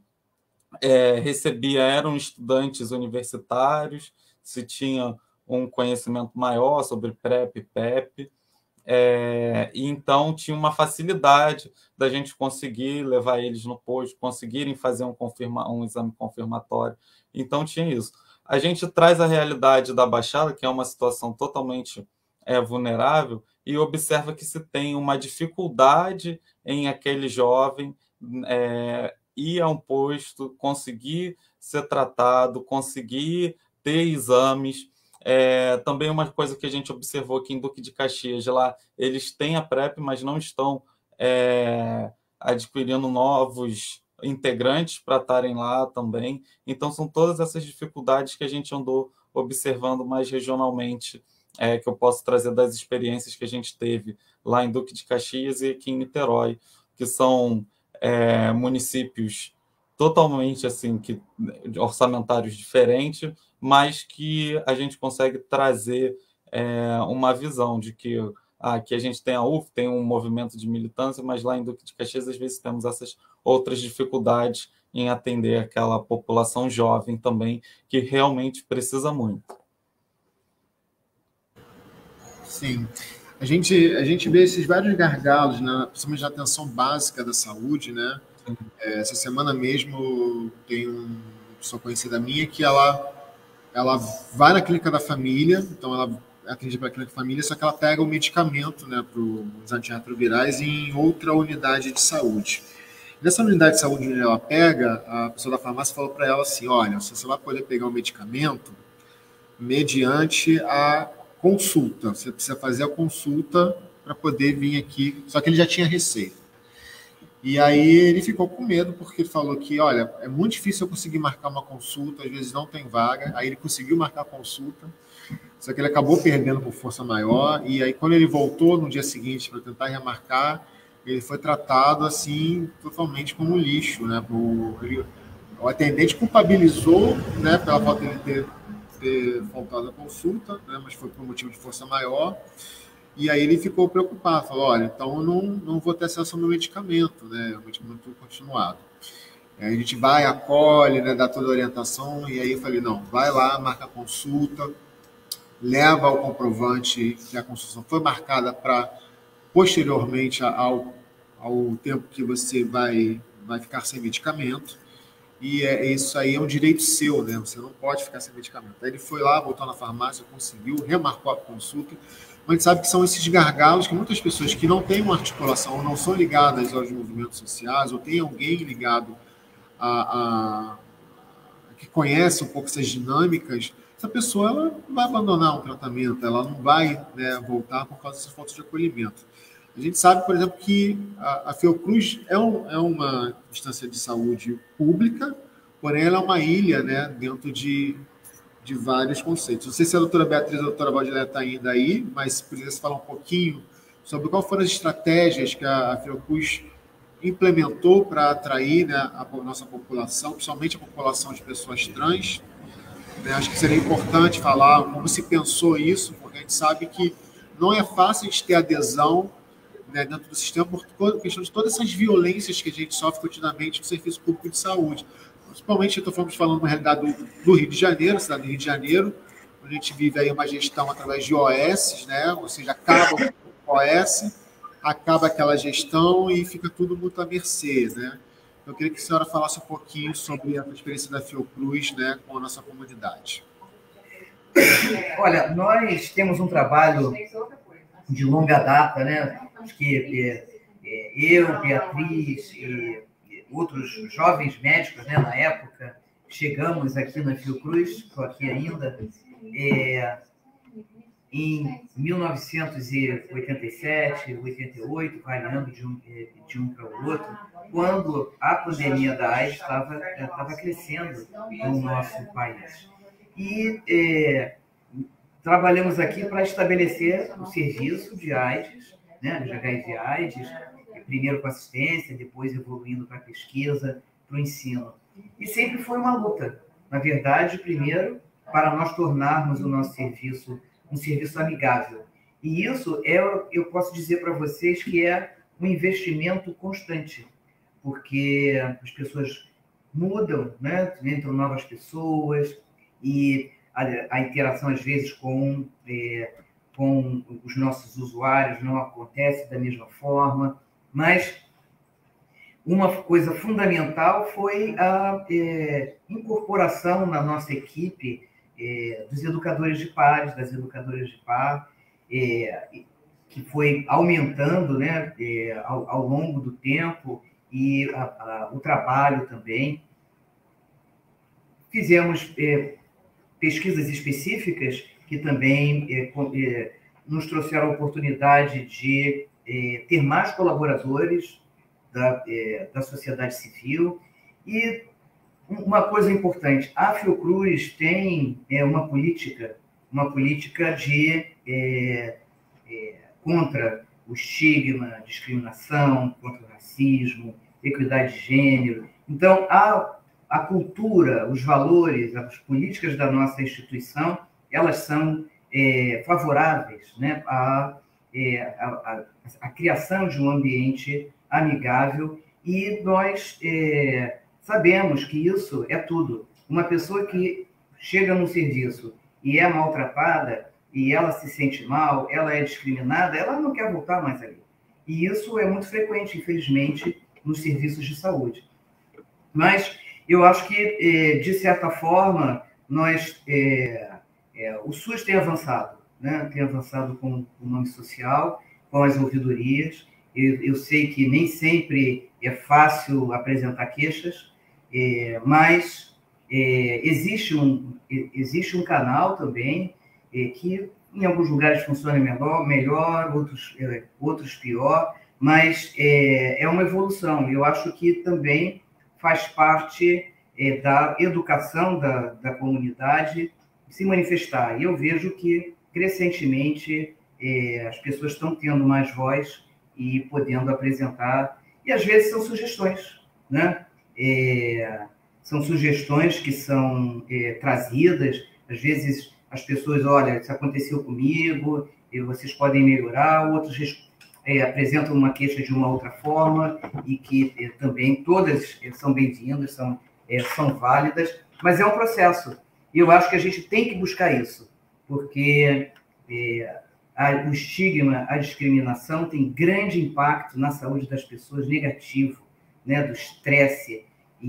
é, recebia eram estudantes universitários, se tinha um conhecimento maior sobre PrEP e PEP, é, e então tinha uma facilidade da gente conseguir levar eles no posto, conseguirem fazer um, confirma, um exame confirmatório. Então tinha isso. A gente traz a realidade da Baixada, que é uma situação totalmente é, vulnerável, e observa que se tem uma dificuldade em aquele jovem é, ir a um posto, conseguir ser tratado, conseguir ter exames. É, também uma coisa que a gente observou aqui em Duque de Caxias, lá eles têm a PrEP, mas não estão é, adquirindo novos integrantes para estarem lá também. Então, são todas essas dificuldades que a gente andou observando mais regionalmente, é, que eu posso trazer das experiências que a gente teve lá em Duque de Caxias e aqui em Niterói, que são é, municípios totalmente assim, que, orçamentários diferentes, mas que a gente consegue trazer é, uma visão de que aqui a gente tem a U F, tem um movimento de militância, mas lá em Duque de Caxias, às vezes, temos essas outras dificuldades em atender aquela população jovem também, que realmente precisa muito. Sim. A gente, a gente vê esses vários gargalos, né, principalmente na atenção básica da saúde, né? É, essa semana mesmo tem uma pessoa conhecida minha que ela, ela vai na clínica da família, então ela atende para a clínica da família, só que ela pega o medicamento, né, para os antirretrovirais em outra unidade de saúde. Nessa unidade de saúde onde ela pega, a pessoa da farmácia falou para ela assim, olha, você só vai poder pegar o medicamento mediante a consulta. Você precisa fazer a consulta para poder vir aqui. Só que ele já tinha receita. E aí ele ficou com medo, porque ele falou que, olha, é muito difícil eu conseguir marcar uma consulta, às vezes não tem vaga. Aí ele conseguiu marcar a consulta, só que ele acabou perdendo por força maior. E aí quando ele voltou no dia seguinte para tentar remarcar, ele foi tratado assim, totalmente como lixo, né? O, ele, o atendente culpabilizou, né, pela falta de ter ter faltado a consulta, né, mas foi por motivo de força maior, e aí ele ficou preocupado, falou, olha, então eu não, não vou ter acesso ao meu medicamento, né, o medicamento continuado. Aí a gente vai, acolhe, né, dá toda a orientação, e aí eu falei, não, vai lá, marca a consulta, leva o comprovante que a consulta foi marcada para, posteriormente ao, ao tempo que você vai, vai ficar sem medicamento, e é, isso aí é um direito seu, né? Você não pode ficar sem medicamento. Aí ele foi lá, voltou na farmácia, conseguiu, remarcou a consulta. Mas a gente sabe que são esses gargalos que muitas pessoas que não têm uma articulação, ou não são ligadas aos movimentos sociais, ou tem alguém ligado a, a que conhece um pouco essas dinâmicas, essa pessoa ela vai abandonar um tratamento, ela não vai, né, voltar por causa dessas faltas de acolhimento. A gente sabe, por exemplo, que a, a Fiocruz é, um, é uma instância de saúde pública, porém ela é uma ilha, né, dentro de, de vários conceitos. Não sei se a doutora Beatriz e a doutora Valdilé estão ainda aí, mas precisa falar um pouquinho sobre quais foram as estratégias que a, a Fiocruz implementou para atrair, né, a, a nossa população, principalmente a população de pessoas trans. Né, acho que seria importante falar como se pensou isso, porque a gente sabe que não é fácil a gente ter adesão, né, dentro do sistema, por questão de todas essas violências que a gente sofre continuamente no serviço público de saúde. Principalmente, eu estou falando, falando uma realidade do, do Rio de Janeiro, cidade do Rio de Janeiro, onde a gente vive aí uma gestão através de O S, né, ou seja, acaba o O S, acaba aquela gestão e fica tudo muito à mercê, né? Eu queria que a senhora falasse um pouquinho sobre a experiência da Fiocruz, né, com a nossa comunidade. olha, nós temos um trabalho de longa data, né? Que é, é, eu, Beatriz e outros jovens médicos, né, na época, chegamos aqui na Fiocruz, estou aqui ainda, é, em mil novecentos e oitenta e sete, oitenta e oito, variando de um, de um para o outro, quando a pandemia da AIDS estava, estava crescendo no nosso país. E é, trabalhamos aqui para estabelecer o serviço de AIDS, né, de H I V AIDS, primeiro com assistência, depois evoluindo para a pesquisa, para o ensino. E sempre foi uma luta. Na verdade, primeiro, para nós tornarmos o nosso serviço um serviço amigável. E isso, é, eu posso dizer para vocês que é um investimento constante, porque as pessoas mudam, né? Entram novas pessoas, e a, a interação, às vezes, com, é, com os nossos usuários não acontece da mesma forma, mas uma coisa fundamental foi a é, incorporação na nossa equipe é, dos educadores de pares, das educadoras de par, é, que foi aumentando, né, é, ao, ao longo do tempo, e a, a, o trabalho também. Fizemos é, pesquisas específicas que também é, é, nos trouxeram a oportunidade de é, ter mais colaboradores da, é, da sociedade civil. E uma coisa importante, a Fiocruz tem é, uma política, uma política de é, é, contra o estigma, a discriminação, contra o racismo, equidade de gênero. Então, a, a cultura, os valores, as políticas da nossa instituição, elas são é, favoráveis, né, a, é, a, a, a criação de um ambiente amigável, e nós é, sabemos que isso é tudo. Uma pessoa que chega no serviço e é maltratada, e ela se sente mal, ela é discriminada, ela não quer voltar mais ali. E isso é muito frequente, infelizmente, nos serviços de saúde. Mas eu acho que, de certa forma, nós, é, é, o SUS tem avançado, né? Tem avançado com o nome social, com as ouvidorias. Eu, eu sei que nem sempre é fácil apresentar queixas, é, mas é, existe, um, existe um canal também é, que em alguns lugares funciona melhor, melhor outros, é, outros pior, mas é, é uma evolução. Eu acho que também faz parte é, da educação da, da comunidade se manifestar. E eu vejo que, crescentemente, é, as pessoas estão tendo mais voz e podendo apresentar. E, às vezes, são sugestões, né? É, são sugestões que são é, trazidas. Às vezes, as pessoas, olha, isso aconteceu comigo, e vocês podem melhorar. Outros é, apresentam uma queixa de uma outra forma, e que é, também todas são bem-vindas, são, é, são válidas, mas é um processo. E eu acho que a gente tem que buscar isso, porque é, a, o estigma, a discriminação tem grande impacto na saúde das pessoas, negativo, né, do estresse,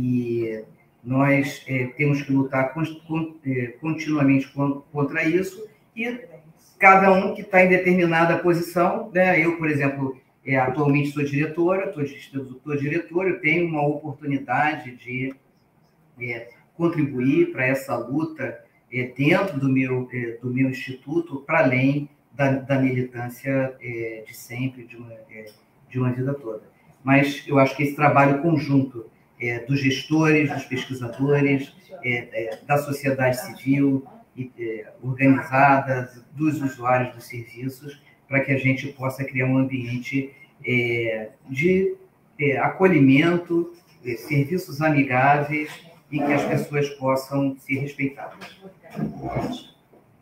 e nós é, temos que lutar con, con, é, continuamente contra isso, e cada um que está em determinada posição, né, eu, por exemplo, é, atualmente sou diretora, estou diretora, eu tenho uma oportunidade de é, contribuir para essa luta é, dentro do meu, é, do meu instituto, para além da, da militância é, de sempre, de uma, é, de uma vida toda. Mas eu acho que esse trabalho conjunto é, dos gestores, dos pesquisadores, é, é, da sociedade civil e, é, organizada, dos usuários dos serviços, para que a gente possa criar um ambiente é, de é, acolhimento, é, serviços amigáveis, e que as pessoas possam ser respeitadas. Muito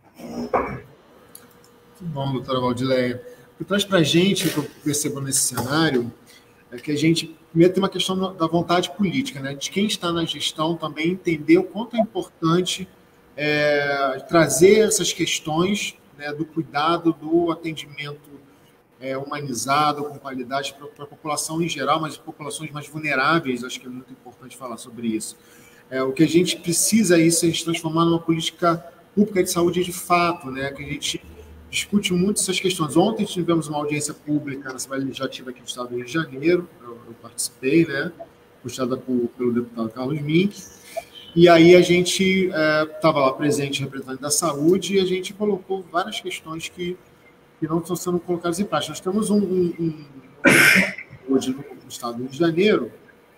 bom, doutora Valdileia. O que traz para a gente, que eu percebo nesse cenário, é que a gente, primeiro, tem uma questão da vontade política, né? De quem está na gestão também entender o quanto é importante é, trazer essas questões, né, do cuidado, do atendimento é, humanizado, com qualidade para a população em geral, mas populações mais vulneráveis, acho que é muito importante falar sobre isso. É, o que a gente precisa é isso, é se transformar numa política pública de saúde de fato, né? Que a gente discute muito essas questões. Ontem tivemos uma audiência pública na Assembleia Legislativa aqui do Estado do Rio de Janeiro, eu, eu participei, né? Puxada por, pelo deputado Carlos Mink, e aí a gente estava é, lá presente, representante da saúde, e a gente colocou várias questões que, que não estão sendo colocadas em prática. Nós temos um, um, um hoje no Estado do Rio de Janeiro,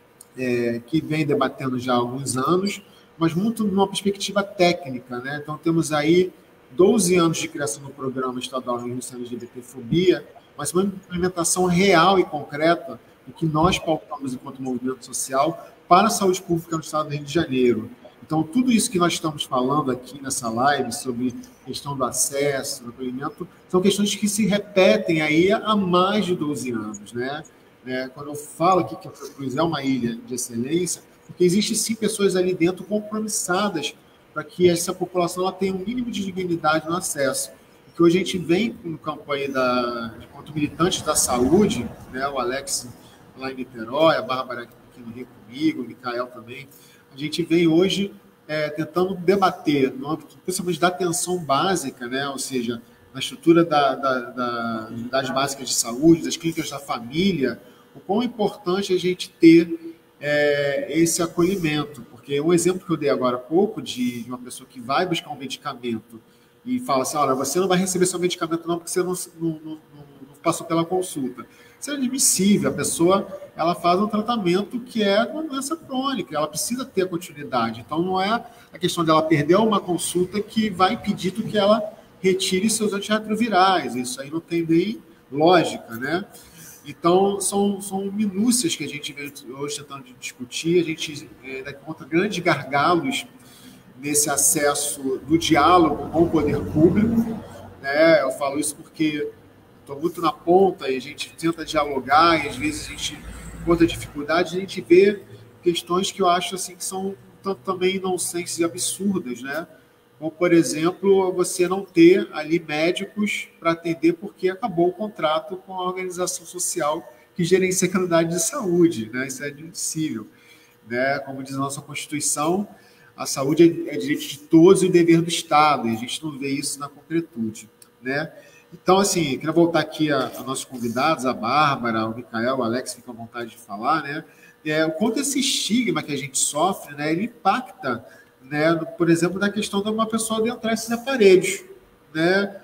é, que vem debatendo já há alguns anos, mas muito numa perspectiva técnica, né? Então temos aí doze anos de criação do programa estadual de redução da LGBTfobia, mas uma implementação real e concreta do que nós pautamos enquanto movimento social para a saúde pública no Estado do Rio de Janeiro. Então, tudo isso que nós estamos falando aqui nessa live sobre questão do acesso, do acolhimento, são questões que se repetem aí há mais de doze anos, né? É, quando eu falo aqui que a Fiocruz é uma ilha de excelência, porque existem sim pessoas ali dentro compromissadas para que essa população ela tenha um mínimo de dignidade no acesso. Porque hoje a gente vem no campo aí da, enquanto militantes da saúde, né, o Alex lá em Niterói, a Bárbara aqui no Rio comigo, o Micael também, a gente vem hoje é, tentando debater, no âmbito, principalmente da atenção básica, né, ou seja, na estrutura da, da, da, das básicas de saúde, das clínicas da família, o quão importante é a gente ter é, esse acolhimento. Porque um exemplo que eu dei agora há pouco de, de uma pessoa que vai buscar um medicamento e fala assim, olha, você não vai receber seu medicamento não porque você não, não, não, não passou pela consulta. Isso é admissível. A pessoa ela faz um tratamento que é uma doença crônica, ela precisa ter continuidade. Então, não é a questão dela perder uma consulta que vai impedir que ela retire seus antirretrovirais. Isso aí não tem nem lógica, né? Então, são, são minúcias que a gente vem hoje tentando discutir. A gente ainda encontra grandes gargalos nesse acesso do diálogo com o poder público, né? Eu falo isso porque estou muito na ponta e a gente tenta dialogar e às vezes a gente encontra dificuldade, a gente vê questões que eu acho assim, que são tanto também nonsense e absurdas, né? Como, por exemplo, você não ter ali médicos para atender porque acabou o contrato com a organização social que gerencia a unidade de saúde, né? Isso é admissível, né? Como diz a nossa Constituição, a saúde é direito de todos e o dever do Estado, e a gente não vê isso na concretude, né? Então, assim, queria voltar aqui a, a nossos convidados, a Bárbara, o Micael, o Alex, fica à vontade de falar, né? É, o quanto esse estigma que a gente sofre, né, ele impacta, né, por exemplo, na questão de uma pessoa adentrar esses aparelhos, né?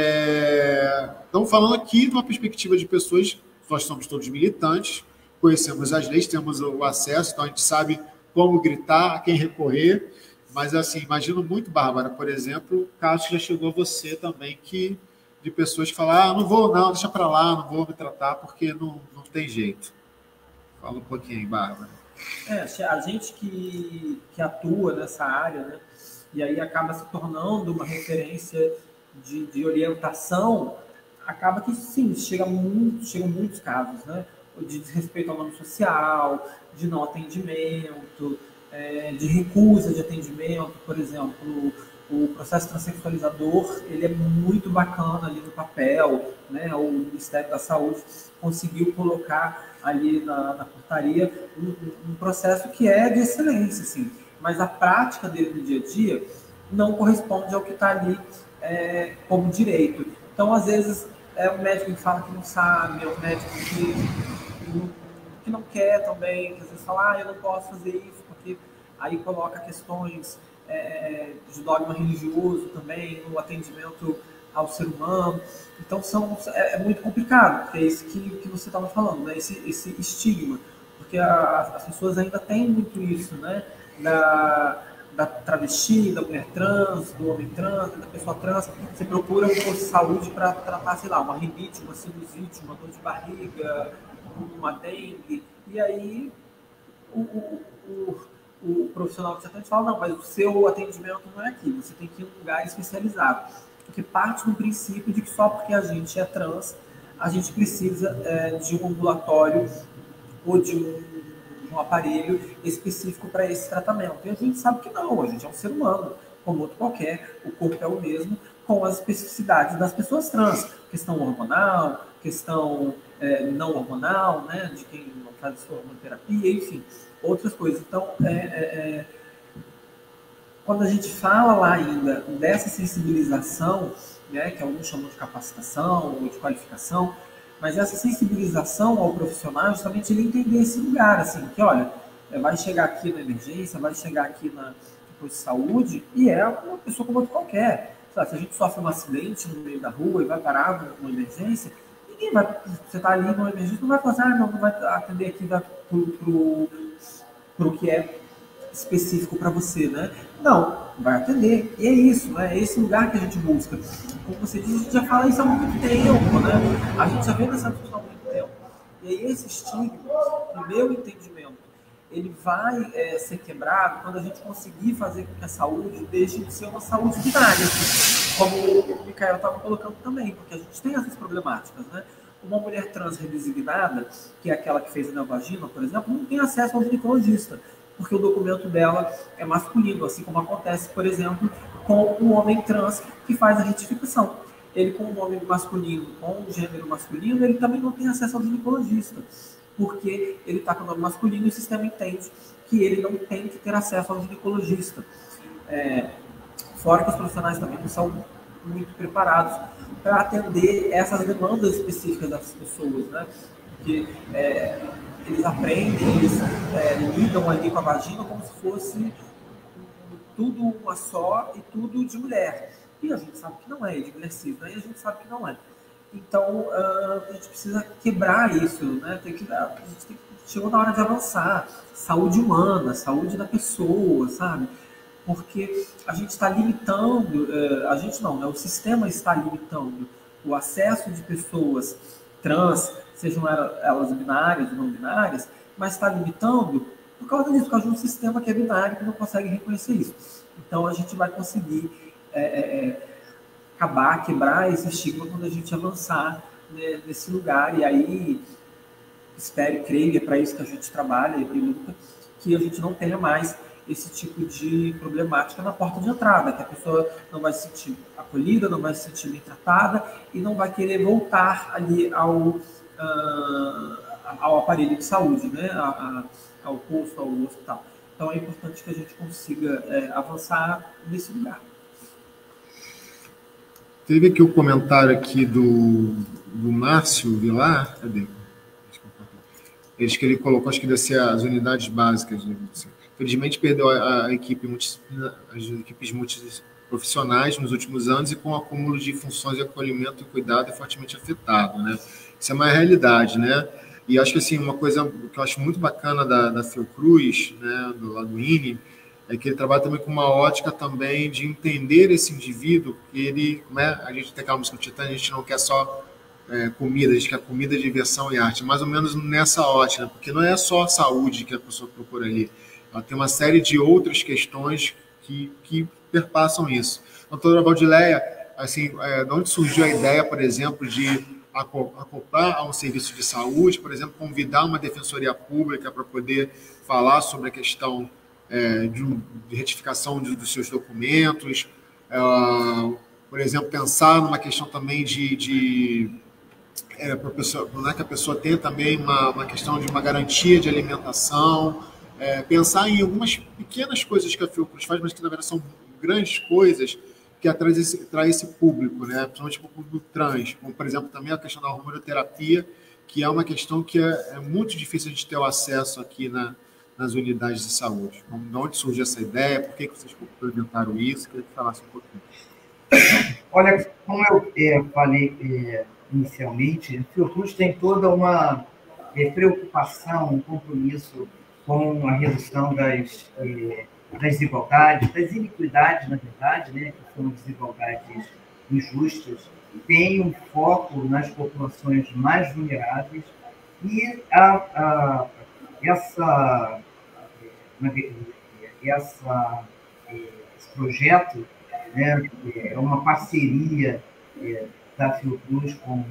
É, então, falando aqui de uma perspectiva de pessoas, nós somos todos militantes, conhecemos as leis, temos o acesso, então a gente sabe como gritar, a quem recorrer, mas, assim, imagino muito, Bárbara, por exemplo, caso que já chegou a você também, que, de pessoas que falam, ah, não vou não, deixa para lá, não vou me tratar, porque não, não tem jeito. Fala um pouquinho, Bárbara. É, a gente que, que atua nessa área, né, e aí acaba se tornando uma referência de, de orientação, acaba que, sim, chega muito, chegam muitos casos, né, de desrespeito ao nome social, de não atendimento, é, de recusa de atendimento, por exemplo, o processo transexualizador, ele é muito bacana ali no papel, né, o Ministério da Saúde conseguiu colocar ali na, na portaria um, um processo que é de excelência, assim, mas a prática dele no dia a dia não corresponde ao que está ali é, como direito. Então, às vezes, é o médico que fala que não sabe, é o médico que, que não quer também, que às vezes fala, ah, eu não posso fazer isso, porque aí coloca questões é, de dogma religioso também, no atendimento ao ser humano. Então, são, é, é muito complicado, porque é isso que, que você estava falando, né? esse, esse estigma, porque a, as pessoas ainda têm muito isso, né? Da, da travesti, da mulher trans, do homem trans, da pessoa trans. Você procura um posto de saúde para tratar, sei lá, uma rinite, uma sinusite, uma dor de barriga, uma dengue, e aí o, o, o, o profissional de atendimento fala, não, mas o seu atendimento não é aqui, você tem que ir em um lugar especializado, porque parte do princípio de que só porque a gente é trans, a gente precisa é, de um ambulatório ou de um, de um aparelho específico para esse tratamento. E a gente sabe que não, a gente é um ser humano, como outro qualquer, o corpo é o mesmo, com as especificidades das pessoas trans, questão hormonal, questão é, não hormonal, né, de quem não faz sua hormonoterapia, enfim, outras coisas. Então, é, é, é, quando a gente fala lá ainda dessa sensibilização, né, que alguns chamam de capacitação ou de qualificação, mas essa sensibilização ao profissional é justamente ele entender esse lugar, assim, que olha, vai chegar aqui na emergência, vai chegar aqui na posto de saúde e é uma pessoa como outra qualquer. Sabe, se a gente sofre um acidente no meio da rua e vai parar numa emergência, ninguém vai, você está ali numa emergência, não vai fazer, ah, não, não vai atender aqui para o que é específico para você, né? Não, vai atender. E é isso, né? É esse lugar que a gente busca. Como você disse, a gente já fala isso há muito tempo, né? A gente já vê nessa discussão há muito tempo. E aí esse estigma, no meu entendimento, ele vai é, ser quebrado quando a gente conseguir fazer com que a saúde deixe de ser uma saúde binária, como o Micael estava colocando também, porque a gente tem essas problemáticas, né? Uma mulher trans redesignada, que é aquela que fez a neovagina, por exemplo, não tem acesso ao ginecologista, porque o documento dela é masculino, assim como acontece, por exemplo, com um homem trans que faz a retificação. Ele, com um nome masculino, com um gênero masculino, ele também não tem acesso ao ginecologista, porque ele está com o nome masculino e o sistema entende que ele não tem que ter acesso ao ginecologista. É, fora que os profissionais também não são muito preparados para atender essas demandas específicas das pessoas, né? Porque é, eles aprendem, eles é, lidam ali com a vagina como se fosse tudo uma só e tudo de mulher. E a gente sabe que não é, de mulher cis, né? E a gente sabe que não é. Então, uh, a gente precisa quebrar isso, né? Tem que, a gente tem que, chegou na hora de avançar. Saúde humana, saúde da pessoa, sabe? Porque a gente está limitando, uh, a gente não, né? O sistema está limitando o acesso de pessoas trans, sejam elas binárias ou não binárias, mas está limitando por causa disso, por causa de um sistema que é binário que não consegue reconhecer isso. Então, a gente vai conseguir é, é, acabar, quebrar esse estigma quando a gente avançar, né, nesse lugar. E aí, espero e creio, é para isso que a gente trabalha e luta, que a gente não tenha mais esse tipo de problemática na porta de entrada, que a pessoa não vai se sentir acolhida, não vai se sentir bem tratada e não vai querer voltar ali ao, uh, ao aparelho de saúde, né, a, a, ao posto, ao hospital. Então é importante que a gente consiga é, avançar nesse lugar. Teve aqui o comentário aqui do, do Márcio Vilar, cadê? Eles que ele colocou, acho que deve ser as unidades básicas, né? Felizmente perdeu a, a equipe as equipes multiprofissionais nos últimos anos e com o acúmulo de funções de acolhimento e cuidado é fortemente afetado, né? Isso é uma realidade, né? E acho que assim, uma coisa que eu acho muito bacana da, da Fiocruz, né, do lado do I N E, é que ele trabalha também com uma ótica também de entender esse indivíduo, que ele, né, a gente tem aquela música do Titã, a gente não quer só é, comida, a gente quer comida, diversão e arte, mais ou menos nessa ótica, né? Porque não é só a saúde que a pessoa procura ali, ela tem uma série de outras questões que, que perpassam isso. Então, doutora Valdileia, assim, é, de onde surgiu a ideia, por exemplo, de acoplar a um serviço de saúde, por exemplo, convidar uma defensoria pública para poder falar sobre a questão é, de, um, de retificação de, dos seus documentos, é, por exemplo, pensar numa questão também de... de é, para pessoa, né, que a pessoa tenha também uma, uma questão de uma garantia de alimentação, É, pensar em algumas pequenas coisas que a Fiocruz faz, mas que, na verdade, são grandes coisas que atrai esse, atrai esse público, né? Principalmente o público trans, como, por exemplo, também a questão da hormonioterapia, que é uma questão que é, é muito difícil a gente ter o acesso aqui na, nas unidades de saúde. Então, de onde surgiu essa ideia? Por que, que vocês implementaram isso? Queria que falasse um pouquinho. Olha, como eu é, falei é, inicialmente, a Fiocruz tem toda uma é, preocupação, um compromisso com a redução das, eh, das desigualdades, das iniquidades, na verdade, né, que são desigualdades injustas, tem um foco nas populações mais vulneráveis e a, a, essa, essa, esse projeto, né, é uma parceria é, da Fiocruz com...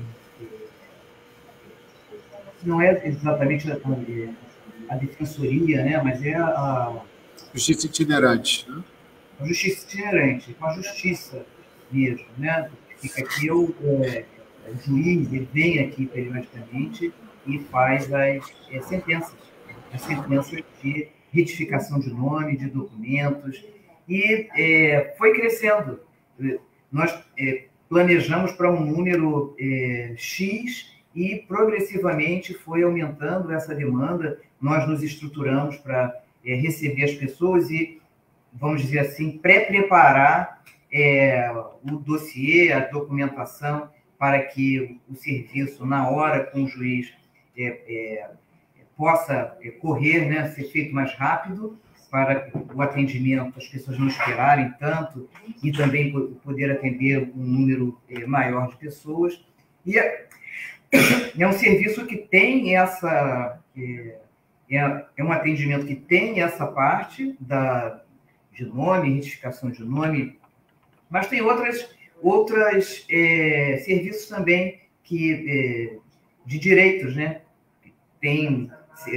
não é exatamente... a, a defensoria, né? Mas é a... Justiça itinerante. Né? A justiça itinerante, com a justiça mesmo, né? Fica aqui o, é, o juiz, ele vem aqui periodicamente e faz as é, sentenças, as sentenças de retificação de nome, de documentos, e é, foi crescendo. Nós é, planejamos para um número é, X e progressivamente foi aumentando essa demanda. Nós nos estruturamos para é, receber as pessoas e, vamos dizer assim, pré-preparar é, o dossiê, a documentação, para que o serviço, na hora com o juiz, é, é, possa correr, né, ser feito mais rápido, para o atendimento, as pessoas não esperarem tanto, e também poder atender um número é, maior de pessoas. E é, é um serviço que tem essa... É, é, é um atendimento que tem essa parte da, de nome, retificação de nome, mas tem outras, outras é, serviços também que, é, de direitos, né? Tem...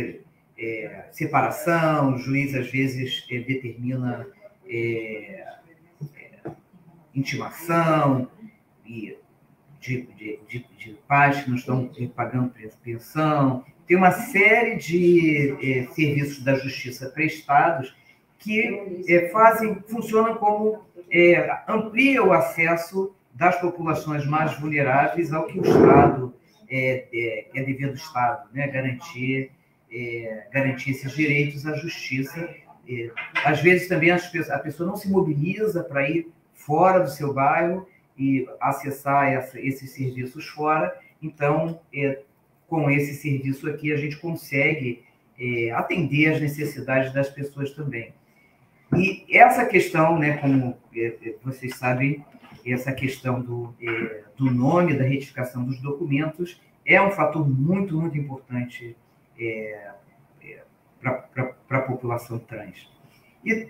É, separação, o juiz às vezes é, determina é, é, intimação e de, de, de, de pais que não estão pagando pensão. Tem uma série de é, serviços da justiça prestados que é, fazem, funcionam como é, amplia o acesso das populações mais vulneráveis ao que o Estado é, é, é dever do Estado, né? Garantir É, garantir esses direitos à justiça. É, às vezes também as, a pessoa não se mobiliza para ir fora do seu bairro e acessar essa, esses serviços fora. Então, é, com esse serviço aqui, a gente consegue é, atender as necessidades das pessoas também. E essa questão, né, como é, vocês sabem, essa questão do, é, do nome, da retificação dos documentos, é um fator muito, muito importante É, é, para a população trans. E,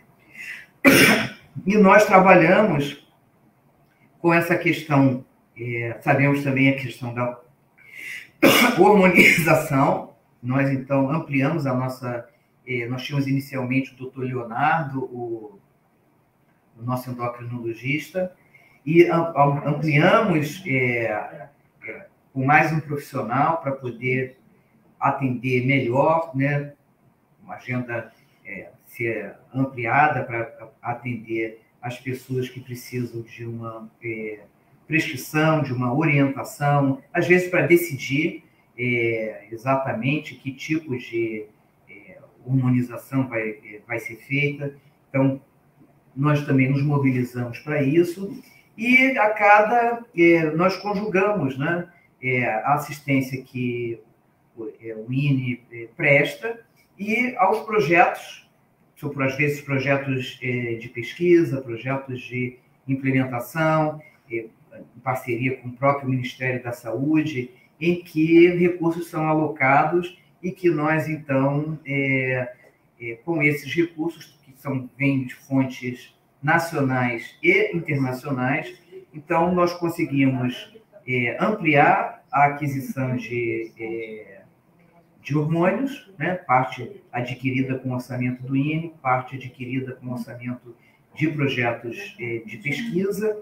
e nós trabalhamos com essa questão, é, sabemos também a questão da hormonização. Nós, então, ampliamos a nossa... É, nós tínhamos inicialmente o doutor Leonardo, o, o nosso endocrinologista, e ampliamos é, é, com mais um profissional para poder atender melhor, né? Uma agenda é, ser ampliada para atender as pessoas que precisam de uma é, prescrição, de uma orientação, às vezes para decidir é, exatamente que tipo de é, hormonização vai, é, vai ser feita. Então, nós também nos mobilizamos para isso e a cada... É, nós conjugamos, né, é, a assistência que o I N E presta, e aos projetos, às vezes projetos de pesquisa, projetos de implementação, em parceria com o próprio Ministério da Saúde, em que recursos são alocados e que nós, então, é, é, com esses recursos, que são, vêm de fontes nacionais e internacionais, então nós conseguimos é, ampliar a aquisição de... É, de hormônios, né? Parte adquirida com orçamento do I N E, parte adquirida com orçamento de projetos eh, de pesquisa,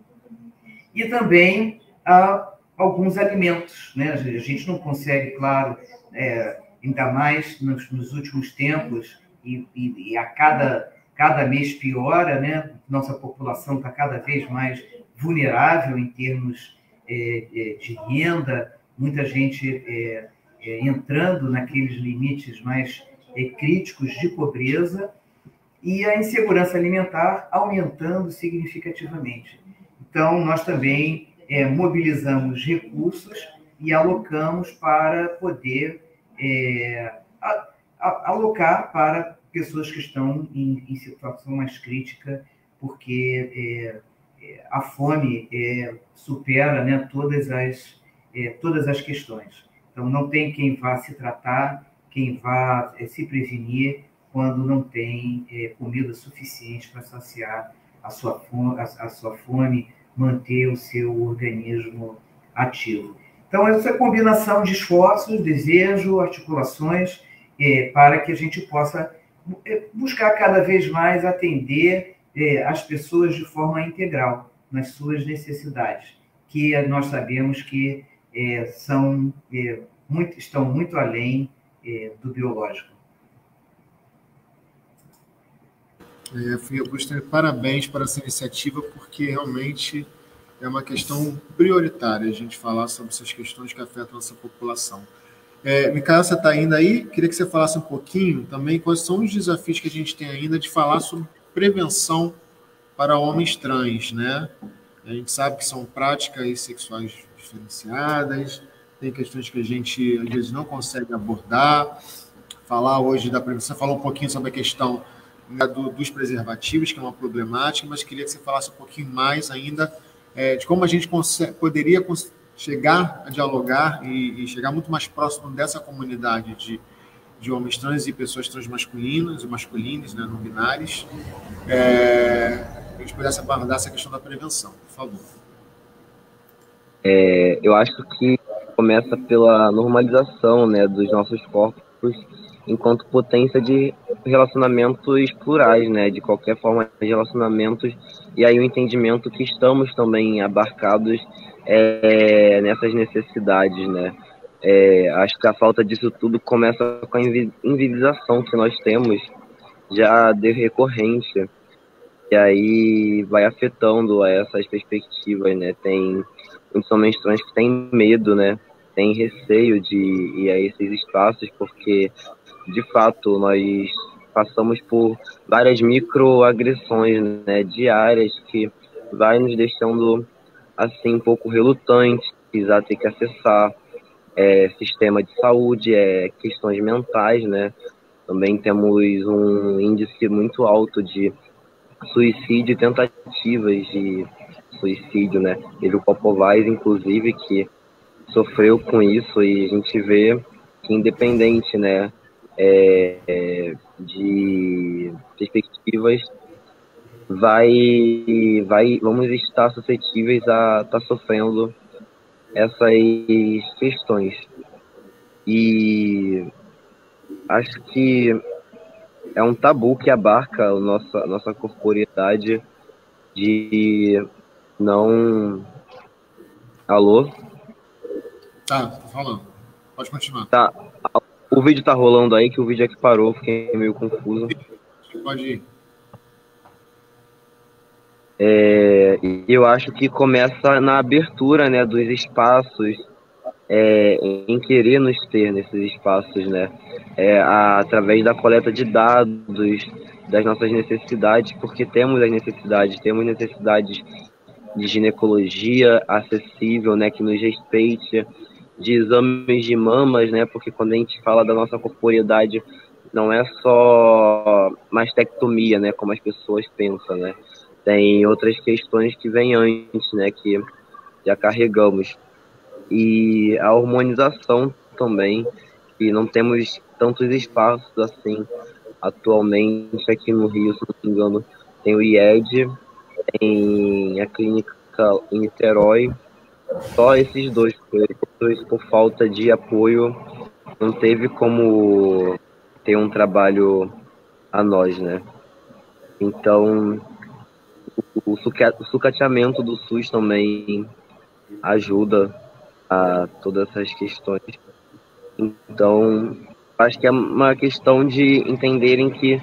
e também ah, alguns alimentos, né? A gente não consegue, claro, é, ainda mais nos, nos últimos tempos, e, e, e a cada, cada mês piora, né? Nossa população está cada vez mais vulnerável em termos eh, de renda, muita gente... Eh, É, entrando naqueles limites mais é, críticos de pobreza, e a insegurança alimentar aumentando significativamente. Então, nós também é, mobilizamos recursos e alocamos para poder é, a, a, alocar para pessoas que estão em, em situação mais crítica, porque é, é, a fome é, supera, né, todas as, é, todas as questões. Então, não tem quem vá se tratar, quem vá é, se prevenir quando não tem é, comida suficiente para saciar a sua, fome, a, a sua fome, manter o seu organismo ativo. Então, essa combinação de esforços, desejo, articulações, é, para que a gente possa é, buscar cada vez mais atender é, as pessoas de forma integral, nas suas necessidades, que nós sabemos que É, são, é, muito, estão muito além é, do biológico. É, eu gostaria de parabéns para essa iniciativa, porque realmente é uma questão prioritária a gente falar sobre essas questões que afetam a nossa população. É, Micael, você está ainda aí? Queria que você falasse um pouquinho também quais são os desafios que a gente tem ainda de falar sobre prevenção para homens trans, né? A gente sabe que são práticas sexuais diferenciadas, tem questões que a gente, às vezes, não consegue abordar. Falar hoje da prevenção, falar um pouquinho sobre a questão, né, do, dos preservativos, que é uma problemática, mas queria que você falasse um pouquinho mais ainda é, de como a gente consegue, poderia cons- chegar a dialogar e, e chegar muito mais próximo dessa comunidade de, de homens trans e pessoas transmasculinas e masculinas, né, não binárias, é, a gente pudesse abordar essa questão da prevenção, por favor. É, eu acho que começa pela normalização, né, dos nossos corpos enquanto potência de relacionamentos plurais, né, de qualquer forma de relacionamentos, e aí o entendimento que estamos também abarcados é, nessas necessidades, né. É, acho que a falta disso tudo começa com a invisibilização que nós temos já de recorrência, e aí vai afetando essas perspectivas, né. Tem muitos homens trans que têm medo, né, tem receio de ir a esses espaços, porque de fato nós passamos por várias microagressões, né, diárias, que vai nos deixando assim um pouco relutantes a ter que acessar é, sistema de saúde, é, questões mentais, né. Também temos um índice muito alto de suicídio e tentativas de suicídio, né. Teve o Popovais, inclusive, que sofreu com isso, e a gente vê que independente, né, é, é, de perspectivas, vai, vai, vamos estar suscetíveis a estar sofrendo essas questões. E acho que é um tabu que abarca a nossa, a nossa corporeidade de não... Alô? Tá, tô falando. Pode continuar. Tá. O vídeo tá rolando aí, que o vídeo é que parou, fiquei meio confuso. Pode ir. É, e eu acho que começa na abertura, né, dos espaços, é, em querer nos ter nesses espaços, né, é, a, através da coleta de dados, das nossas necessidades, porque temos as necessidades, temos necessidades de ginecologia acessível, né, que nos respeite, de exames de mamas, né, porque quando a gente fala da nossa corporeidade, não é só mastectomia, né, como as pessoas pensam, né, tem outras questões que vêm antes, né, que já carregamos. E a hormonização também, que não temos tantos espaços assim atualmente aqui no Rio, se não me engano, tem o I E D, tem a clínica em Niterói, só esses dois, por, por falta de apoio, não teve como ter um trabalho a nós, né? Então, o, o sucateamento do SUS também ajuda a todas essas questões. Então, acho que é uma questão de entenderem que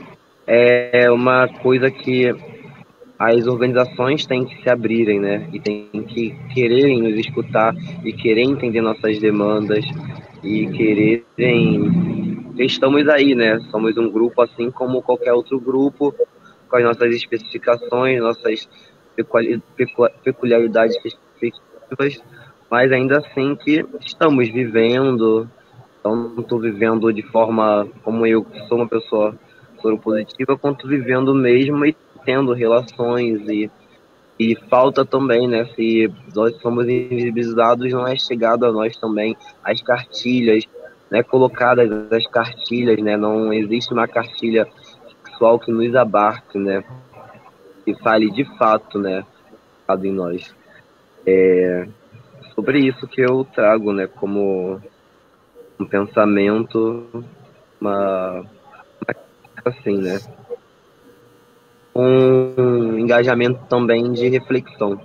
é uma coisa que as organizações têm que se abrirem, né? E têm que quererem nos escutar e querer entender nossas demandas e quererem... Estamos aí, né? Somos um grupo assim como qualquer outro grupo, com as nossas especificações, nossas peculiaridades perspectivas, mas ainda assim que estamos vivendo, tanto vivendo de forma como eu, que sou uma pessoa soropositiva, quanto vivendo mesmo e tendo relações, e, e falta também, né, se nós somos invisibilizados, não é chegado a nós também as cartilhas, né, colocadas as cartilhas, né, não existe uma cartilha sexual que nos abarque, né, que fale de fato, né, em nós. É sobre isso que eu trago, né, como um pensamento, uma, assim, né, um engajamento também de reflexão.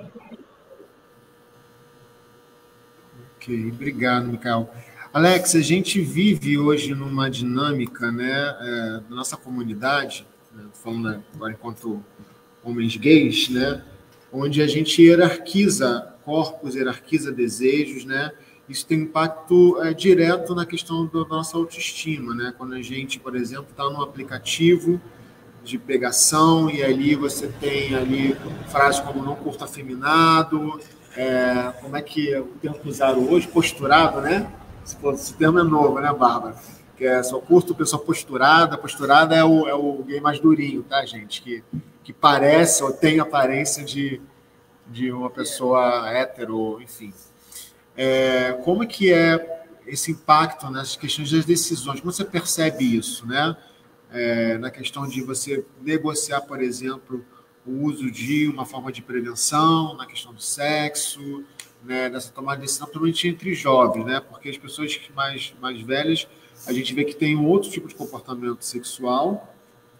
Ok, obrigado, Micael. Alex, a gente vive hoje numa dinâmica, né, é, da nossa comunidade, né, falando agora enquanto homens gays, né, onde a gente hierarquiza corpos, hierarquiza desejos, né, isso tem impacto é, direto na questão da nossa autoestima, né, quando a gente, por exemplo, está num aplicativo de pegação e ali você tem ali frases como não curto afeminado, é, como é que o termo que usaram hoje, posturado, né? Esse termo é novo, né, Bárbara? Que é só curto pessoa posturada, posturada é o, é o gay mais durinho, tá, gente? Que, que parece ou tem aparência de, de uma pessoa hétero, enfim. É, como é que é esse impacto nessas questões das decisões? Como você percebe isso, né? É, na questão de você negociar, por exemplo, o uso de uma forma de prevenção, na questão do sexo, né, dessa tomada de decisão, principalmente entre jovens, né? Porque as pessoas mais, mais velhas, a gente vê que tem um outro tipo de comportamento sexual,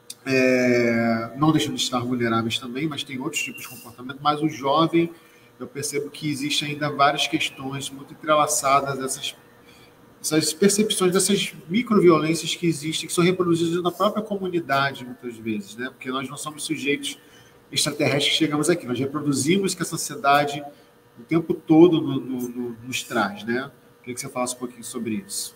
é, não deixando de estar vulneráveis também, mas tem outros tipos de comportamento, mas o jovem, eu percebo que existe ainda várias questões muito entrelaçadas, essas, essas percepções, dessas microviolências que existem, que são reproduzidas na própria comunidade, muitas vezes, né? Porque nós não somos sujeitos extraterrestres que chegamos aqui, nós reproduzimos que a sociedade o tempo todo no, no, no, nos traz, né? Queria que você falasse um pouquinho sobre isso.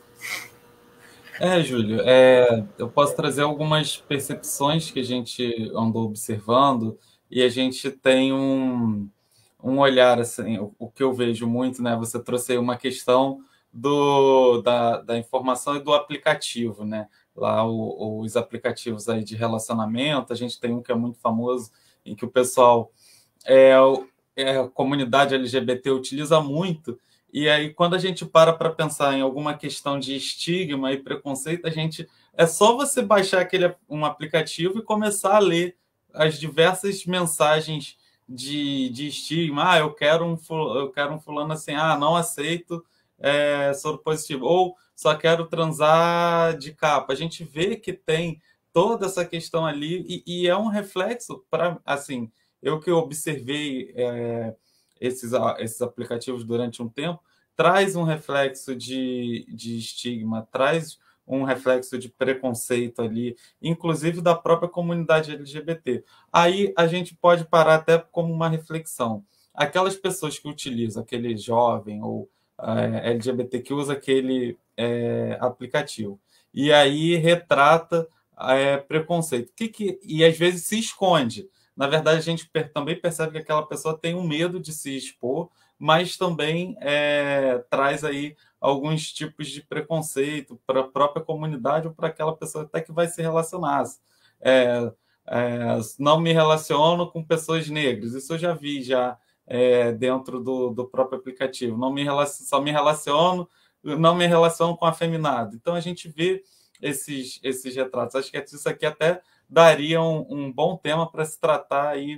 É, Júlio, é, eu posso trazer algumas percepções que a gente andou observando e a gente tem um, um olhar, assim, o, o que eu vejo muito, né? Você trouxe aí uma questão do, da, da informação e do aplicativo, né? Lá o, os aplicativos aí de relacionamento, a gente tem um que é muito famoso, em que o pessoal, é, é, a comunidade L G B T utiliza muito, e aí quando a gente para para pensar em alguma questão de estigma e preconceito, a gente, é só você baixar aquele, um aplicativo e começar a ler as diversas mensagens de, de estigma. Ah, eu quero, um, eu quero um fulano assim, ah, não aceito é, soro positivo, ou só quero transar de capa. A gente vê que tem toda essa questão ali, e, e é um reflexo, para assim, eu que observei é, esses, esses aplicativos durante um tempo, traz um reflexo de, de estigma, traz um reflexo de preconceito ali, inclusive da própria comunidade L G B T. Aí a gente pode parar até como uma reflexão. Aquelas pessoas que utilizam, aquele jovem ou é, L G B T que usa aquele é, aplicativo, e aí retrata é, preconceito. Que que, e às vezes se esconde. Na verdade, a gente per, também percebe que aquela pessoa tem um medo de se expor, mas também é, traz aí alguns tipos de preconceito para a própria comunidade ou para aquela pessoa até que vai se relacionar. É, é, não me relaciono com pessoas negras. Isso eu já vi já é, dentro do, do próprio aplicativo. Não me relaciono, só me relaciono, não me relaciono com afeminado. Então a gente vê esses, esses retratos. Acho que isso aqui até daria um, um bom tema para se tratar aí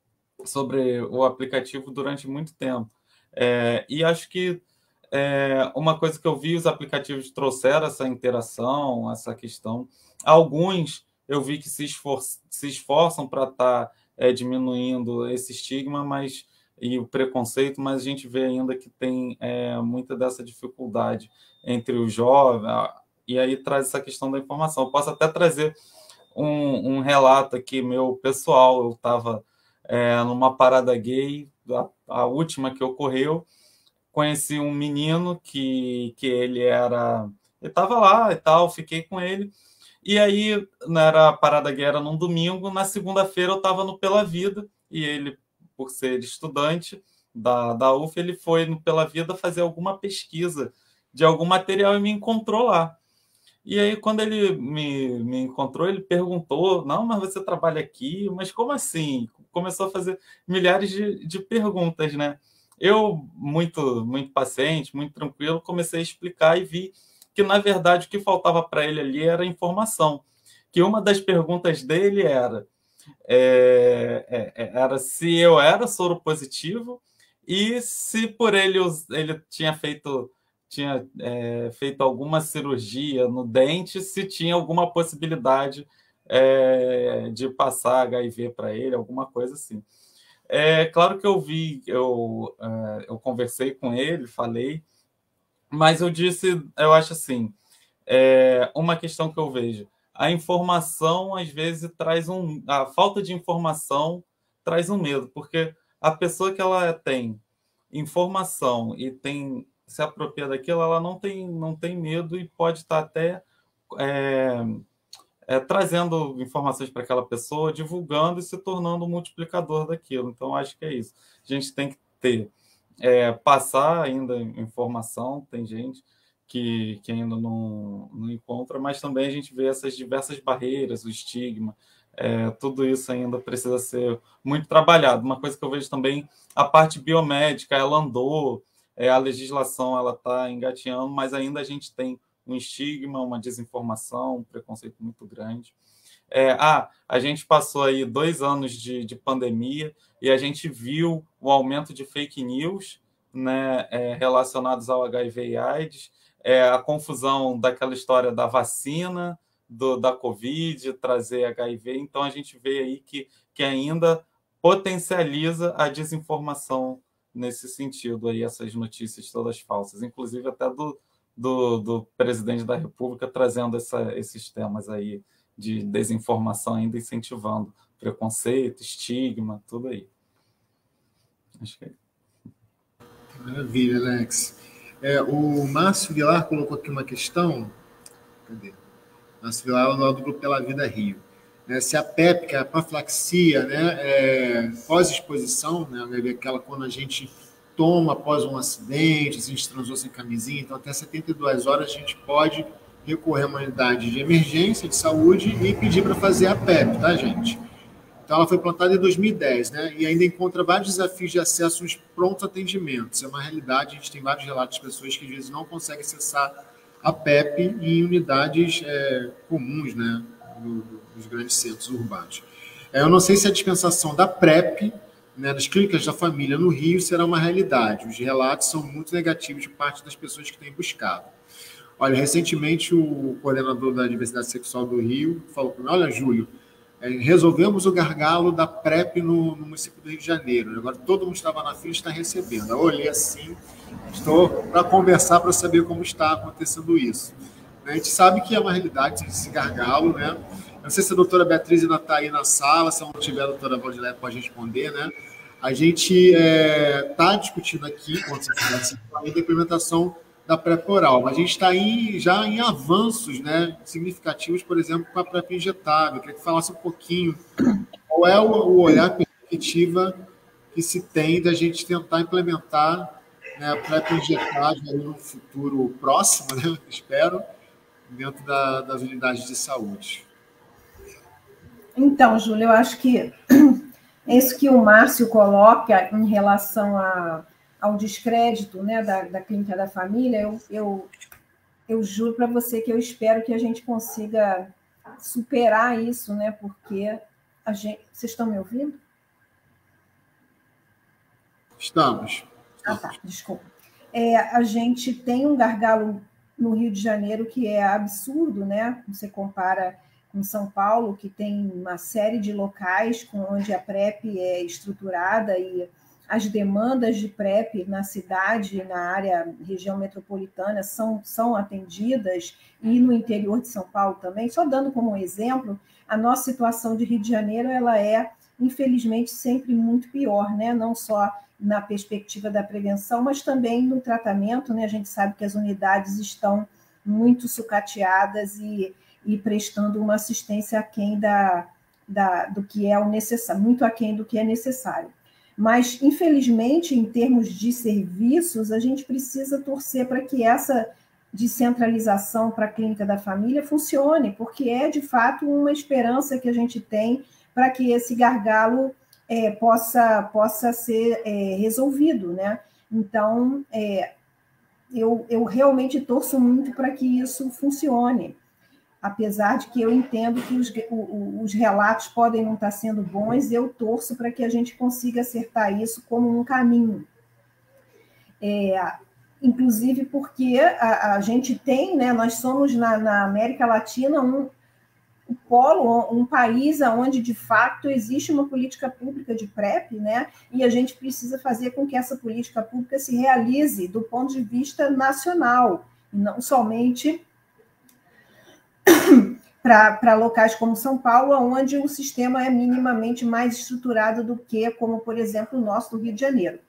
sobre o aplicativo durante muito tempo. É, e acho que é, uma coisa que eu vi, os aplicativos trouxeram essa interação, essa questão. Alguns eu vi que se, esfor se esforçam para estar tá, é, diminuindo esse estigma mas, e o preconceito, mas a gente vê ainda que tem é, muita dessa dificuldade entre os jovens, e aí traz essa questão da informação. Eu posso até trazer um, um relato aqui meu pessoal. Eu estava é, numa parada gay, a, a última que ocorreu, conheci um menino que, que ele era... Ele estava lá e tal, fiquei com ele. E aí, era, a parada gay era num domingo, na segunda-feira eu estava no Pela Vida, e ele, por ser estudante da, da U F, ele foi no Pela Vida fazer alguma pesquisa de algum material e me encontrou lá. E aí, quando ele me, me encontrou, ele perguntou, não, mas você trabalha aqui? Mas como assim? Começou a fazer milhares de, de perguntas, né? Eu, muito, muito paciente, muito tranquilo, comecei a explicar e vi que, na verdade, o que faltava para ele ali era informação. Que uma das perguntas dele era, é, é, era se eu era soropositivo e se por ele ele tinha feito... tinha é, feito alguma cirurgia no dente, se tinha alguma possibilidade é, de passar H I V para ele, alguma coisa assim. É claro que eu vi, eu, é, eu conversei com ele, falei, mas eu disse, eu acho assim, é, uma questão que eu vejo, a informação, às vezes, traz um... A falta de informação traz um medo, porque a pessoa que ela tem informação e tem se apropria daquilo, ela não tem, não tem medo e pode estar até é, é, trazendo informações para aquela pessoa, divulgando e se tornando um multiplicador daquilo. Então, acho que é isso. A gente tem que ter, é, passar ainda informação, tem gente que, que ainda não, não encontra, mas também a gente vê essas diversas barreiras, o estigma, é, tudo isso ainda precisa ser muito trabalhado. Uma coisa que eu vejo também, a parte biomédica, ela andou, é, a legislação ela está engateando, mas ainda a gente tem um estigma, uma desinformação, um preconceito muito grande. É, ah, a gente passou aí dois anos de, de pandemia e a gente viu o aumento de fake news, né, é, relacionados ao H I V e AIDS, é, a confusão daquela história da vacina, do, da Covid, trazer H I V. Então, a gente vê aí que, que ainda potencializa a desinformação nesse sentido, aí, essas notícias todas falsas, inclusive até do, do, do presidente da República trazendo essa, esses temas aí de desinformação, ainda incentivando preconceito, estigma, tudo aí. Acho que é. Maravilha, Alex. É, o Márcio Vilar colocou aqui uma questão. Cadê? Márcio Vilar, lá do Grupo Pela Vida Rio. É, se a PEP, que é a profilaxia, né, é, pós-exposição, né, aquela quando a gente toma após um acidente, a gente transou sem camisinha, então até setenta e duas horas a gente pode recorrer a uma unidade de emergência de saúde e pedir para fazer a PEP, tá, gente? Então, ela foi implantada em dois mil e dez, né? E ainda encontra vários desafios de acesso aos prontos atendimentos. É uma realidade, a gente tem vários relatos de pessoas que às vezes não conseguem acessar a PEP em unidades é, comuns, né? Nos grandes centros urbanos. É, eu não sei se a dispensação da PrEP, né, das clínicas da família no Rio, será uma realidade. Os relatos são muito negativos de parte das pessoas que têm buscado. Olha, recentemente o coordenador da Diversidade Sexual do Rio falou para mim, olha, Júlio, é, resolvemos o gargalo da PrEP no, no município do Rio de Janeiro. Agora todo mundo estava na fila e está recebendo. Eu olhei assim, estou para conversar para saber como está acontecendo isso. A gente sabe que é uma realidade esse gargalo, né? Não sei se a doutora Beatriz ainda está aí na sala, se não tiver, a doutora Valdileia pode responder, né? A gente está é, discutindo aqui, quando você estiver a implementação da PrEP oral, mas a gente está já em avanços, né, significativos, por exemplo, com a PrEP injetável. Eu queria que falasse um pouquinho qual é o, o olhar, a perspectiva que se tem da gente tentar implementar, né, a PrEP injetável no futuro próximo, né, espero, dentro da, das unidades de saúde. Então, Júlia, eu acho que isso que o Márcio coloca em relação a, ao descrédito, né, da, da clínica da família, eu, eu, eu juro para você que eu espero que a gente consiga superar isso, né, porque a gente... Vocês estão me ouvindo? Estamos. Ah, tá, desculpa. É, a gente tem um gargalo no Rio de Janeiro que é absurdo, né? Você compara com São Paulo, que tem uma série de locais com onde a PrEP é estruturada e as demandas de PrEP na cidade, na área, região metropolitana, são, são atendidas, e no interior de São Paulo também. Só dando como exemplo, a nossa situação de Rio de Janeiro, ela é, infelizmente, sempre muito pior, né? Não só na perspectiva da prevenção, mas também no tratamento, né? A gente sabe que as unidades estão muito sucateadas e, e prestando uma assistência aquém da, da, do que é o necessário, muito aquém do que é necessário. Mas, infelizmente, em termos de serviços, a gente precisa torcer para que essa descentralização para a clínica da família funcione, porque é, de fato, uma esperança que a gente tem para que esse gargalo é, possa, possa ser é, resolvido, né? Então, é, eu, eu realmente torço muito para que isso funcione, apesar de que eu entendo que os, os relatos podem não estar sendo bons, eu torço para que a gente consiga acertar isso como um caminho. É, inclusive porque a, a gente tem, né, nós somos na, na América Latina um, um polo, um país onde de fato existe uma política pública de PrEP, né, e a gente precisa fazer com que essa política pública se realize do ponto de vista nacional, e não somente para locais como São Paulo, onde o sistema é minimamente mais estruturado do que, como, por exemplo, o nosso do Rio de Janeiro.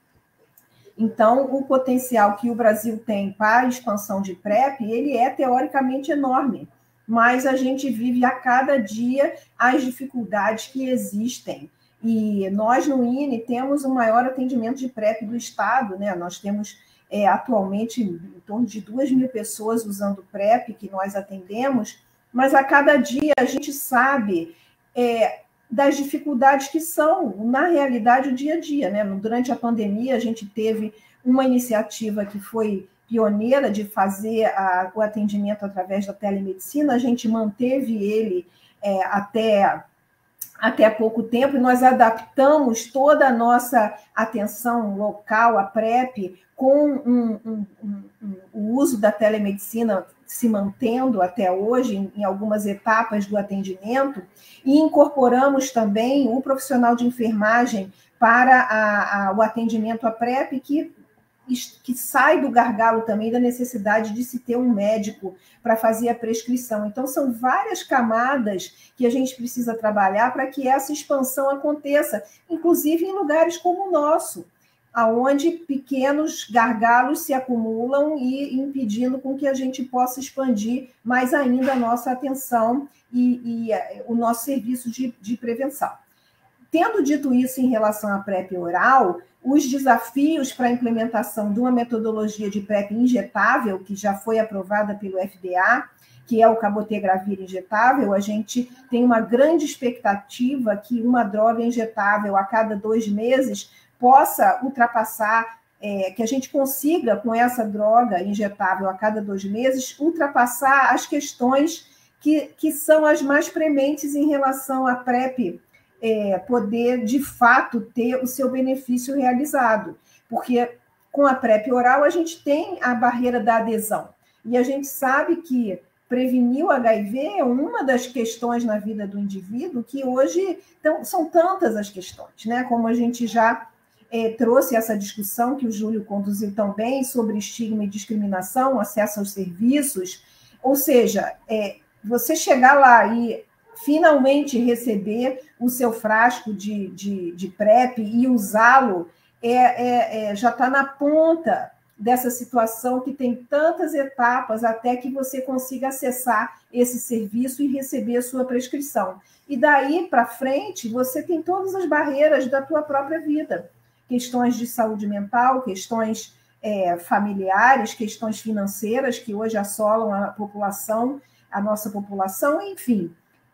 Então, o potencial que o Brasil tem para a expansão de PrEP, ele é teoricamente enorme, mas a gente vive a cada dia as dificuldades que existem. E nós, no I N E, temos o maior atendimento de PrEP do Estado, né? Nós temos é, atualmente em torno de duas mil pessoas usando PrEP que nós atendemos, mas a cada dia a gente sabe é, das dificuldades que são, na realidade, o dia a dia, né? Durante a pandemia, a gente teve uma iniciativa que foi pioneira de fazer a, o atendimento através da telemedicina, a gente manteve ele é, até, até há pouco tempo, e nós adaptamos toda a nossa atenção local, a PrEP, com um, um, um, um, o uso da telemedicina se mantendo até hoje, em, em algumas etapas do atendimento, e incorporamos também o profissional de enfermagem para a, a, o atendimento à PrEP, que que sai do gargalo também da necessidade de se ter um médico para fazer a prescrição. Então, são várias camadas que a gente precisa trabalhar para que essa expansão aconteça, inclusive em lugares como o nosso, onde pequenos gargalos se acumulam e impedindo com que a gente possa expandir mais ainda a nossa atenção e, e o nosso serviço de, de prevenção. Tendo dito isso em relação à PrEP oral, os desafios para a implementação de uma metodologia de PrEP injetável, que já foi aprovada pelo F D A, que é o cabotegravir injetável, a gente tem uma grande expectativa que uma droga injetável a cada dois meses possa ultrapassar, é, que a gente consiga, com essa droga injetável a cada dois meses, ultrapassar as questões que, que são as mais prementes em relação à PrEP, É, poder, de fato, ter o seu benefício realizado. Porque com a PrEP oral a gente tem a barreira da adesão. E a gente sabe que prevenir o H I V é uma das questões na vida do indivíduo que hoje então, são tantas as questões, né? Como a gente já é, trouxe essa discussão que o Júlio conduziu também sobre estigma e discriminação, acesso aos serviços. Ou seja, é, você chegar lá e finalmente receber o seu frasco de, de, de PrEP e usá-lo, é, é, é, já está na ponta dessa situação que tem tantas etapas até que você consiga acessar esse serviço e receber a sua prescrição. E daí para frente, você tem todas as barreiras da tua própria vida. Questões de saúde mental, questões é, familiares, questões financeiras que hoje assolam a população, a nossa população, enfim.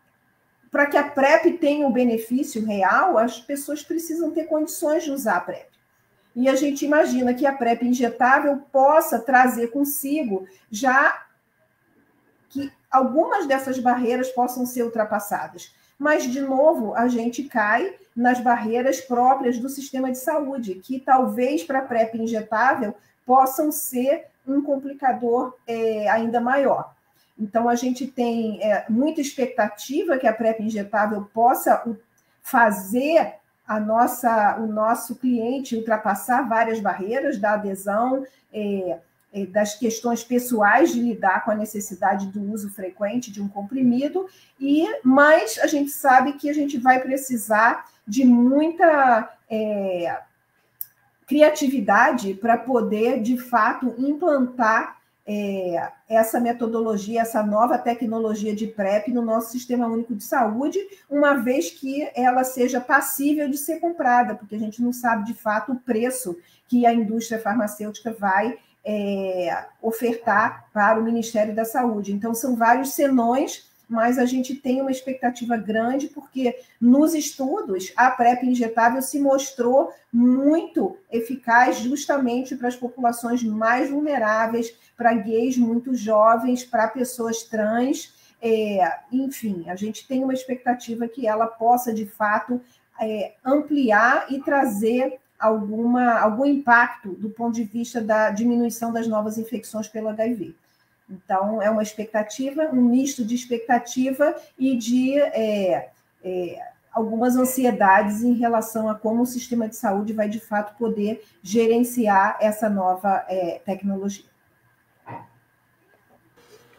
Para que a PrEP tenha um benefício real, as pessoas precisam ter condições de usar a PrEP. E a gente imagina que a PrEP injetável possa trazer consigo já que algumas dessas barreiras possam ser ultrapassadas. Mas, de novo, a gente cai nas barreiras próprias do sistema de saúde, que talvez para a PrEP injetável possam ser um complicador é, ainda maior. Então, a gente tem é, muita expectativa que a PrEP injetável possa fazer a nossa, o nosso cliente ultrapassar várias barreiras da adesão, é, é, das questões pessoais de lidar com a necessidade do uso frequente de um comprimido, e, mas a gente sabe que a gente vai precisar de muita é, criatividade para poder, de fato, implantar É, essa metodologia, essa nova tecnologia de PrEP no nosso Sistema Único de Saúde, uma vez que ela seja passível de ser comprada, porque a gente não sabe, de fato, o preço que a indústria farmacêutica vai é, ofertar para o Ministério da Saúde. Então, são vários senões, mas a gente tem uma expectativa grande, porque nos estudos a PrEP injetável se mostrou muito eficaz justamente para as populações mais vulneráveis, para gays muito jovens, para pessoas trans, é, enfim, a gente tem uma expectativa que ela possa, de fato, é, ampliar e trazer alguma, algum impacto do ponto de vista da diminuição das novas infecções pelo H I V. Então, é uma expectativa, um misto de expectativa e de é, é, algumas ansiedades em relação a como o sistema de saúde vai, de fato, poder gerenciar essa nova é, tecnologia.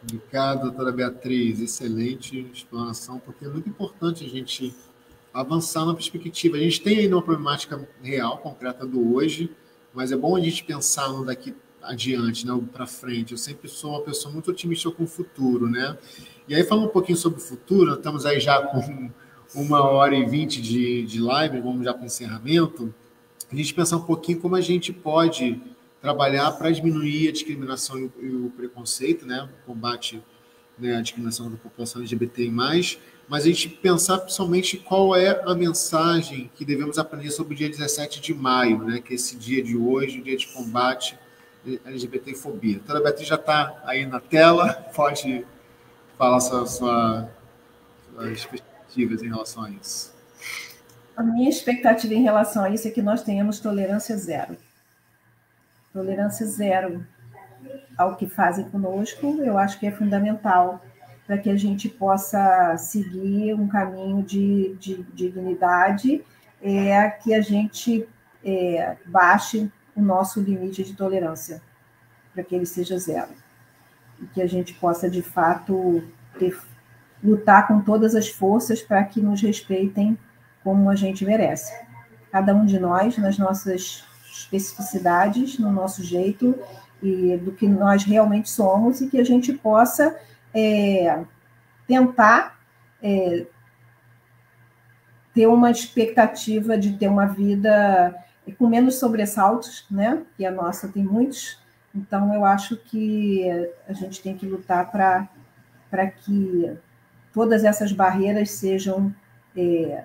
Obrigado, doutora Beatriz. Excelente explanação, porque é muito importante a gente avançar na perspectiva. A gente tem aí uma problemática real, concreta do hoje, mas é bom a gente pensar no daqui adiante, né, para frente. Eu sempre sou uma pessoa muito otimista com o futuro, né? E aí, falando um pouquinho sobre o futuro, nós estamos aí já com uma hora e vinte de, de live, vamos já para o encerramento, a gente pensar um pouquinho como a gente pode trabalhar para diminuir a discriminação e o, e o preconceito, né, o combate, né, à discriminação da população L G B T I mais, mas a gente pensar principalmente qual é a mensagem que devemos aprender sobre o dia dezessete de maio, né, que é esse dia de hoje, o dia de combate à L G B T fobia. A doutora Beatriz já está aí na tela, pode falar sua, sua, suas perspectivas em relação a isso. A minha expectativa em relação a isso é que nós tenhamos tolerância zero. Tolerância zero ao que fazem conosco, eu acho que é fundamental para que a gente possa seguir um caminho de, de, de dignidade, é que a gente é, baixe o nosso limite de tolerância, para que ele seja zero. E que a gente possa, de fato, ter, lutar com todas as forças para que nos respeitem como a gente merece. Cada um de nós, nas nossas especificidades, no nosso jeito, e do que nós realmente somos, e que a gente possa é, tentar é, ter uma expectativa de ter uma vida com menos sobressaltos, né? Que a nossa tem muitos. Então, eu acho que a gente tem que lutar para para que todas essas barreiras sejam é,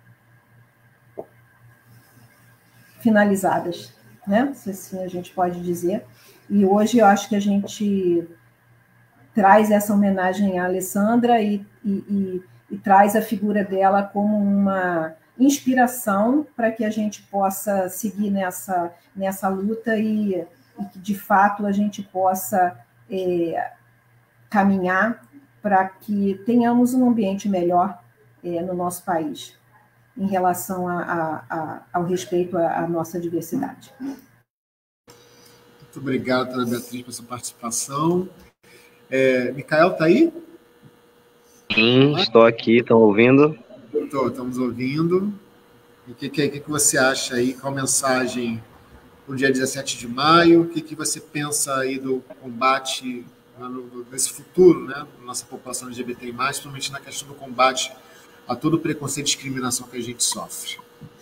finalizadas, né? Se assim a gente pode dizer. E hoje eu acho que a gente traz essa homenagem à Alessandra e, e, e, e traz a figura dela como uma inspiração para que a gente possa seguir nessa, nessa luta e, e que, de fato, a gente possa é, caminhar para que tenhamos um ambiente melhor é, no nosso país, em relação a, a, a, ao respeito à, à nossa diversidade. Muito obrigado, doutora Beatriz, pela sua participação. É, Micael, está aí? Sim, ah, estou aqui, estão ouvindo? Estou, estamos ouvindo. E o que, que, que você acha aí? Qual a mensagem para o dia dezessete de maio? O que, que você pensa aí do combate, desse futuro, né, da nossa população L G B T I mais, principalmente na questão do combate a todo o preconceito e discriminação que a gente sofre?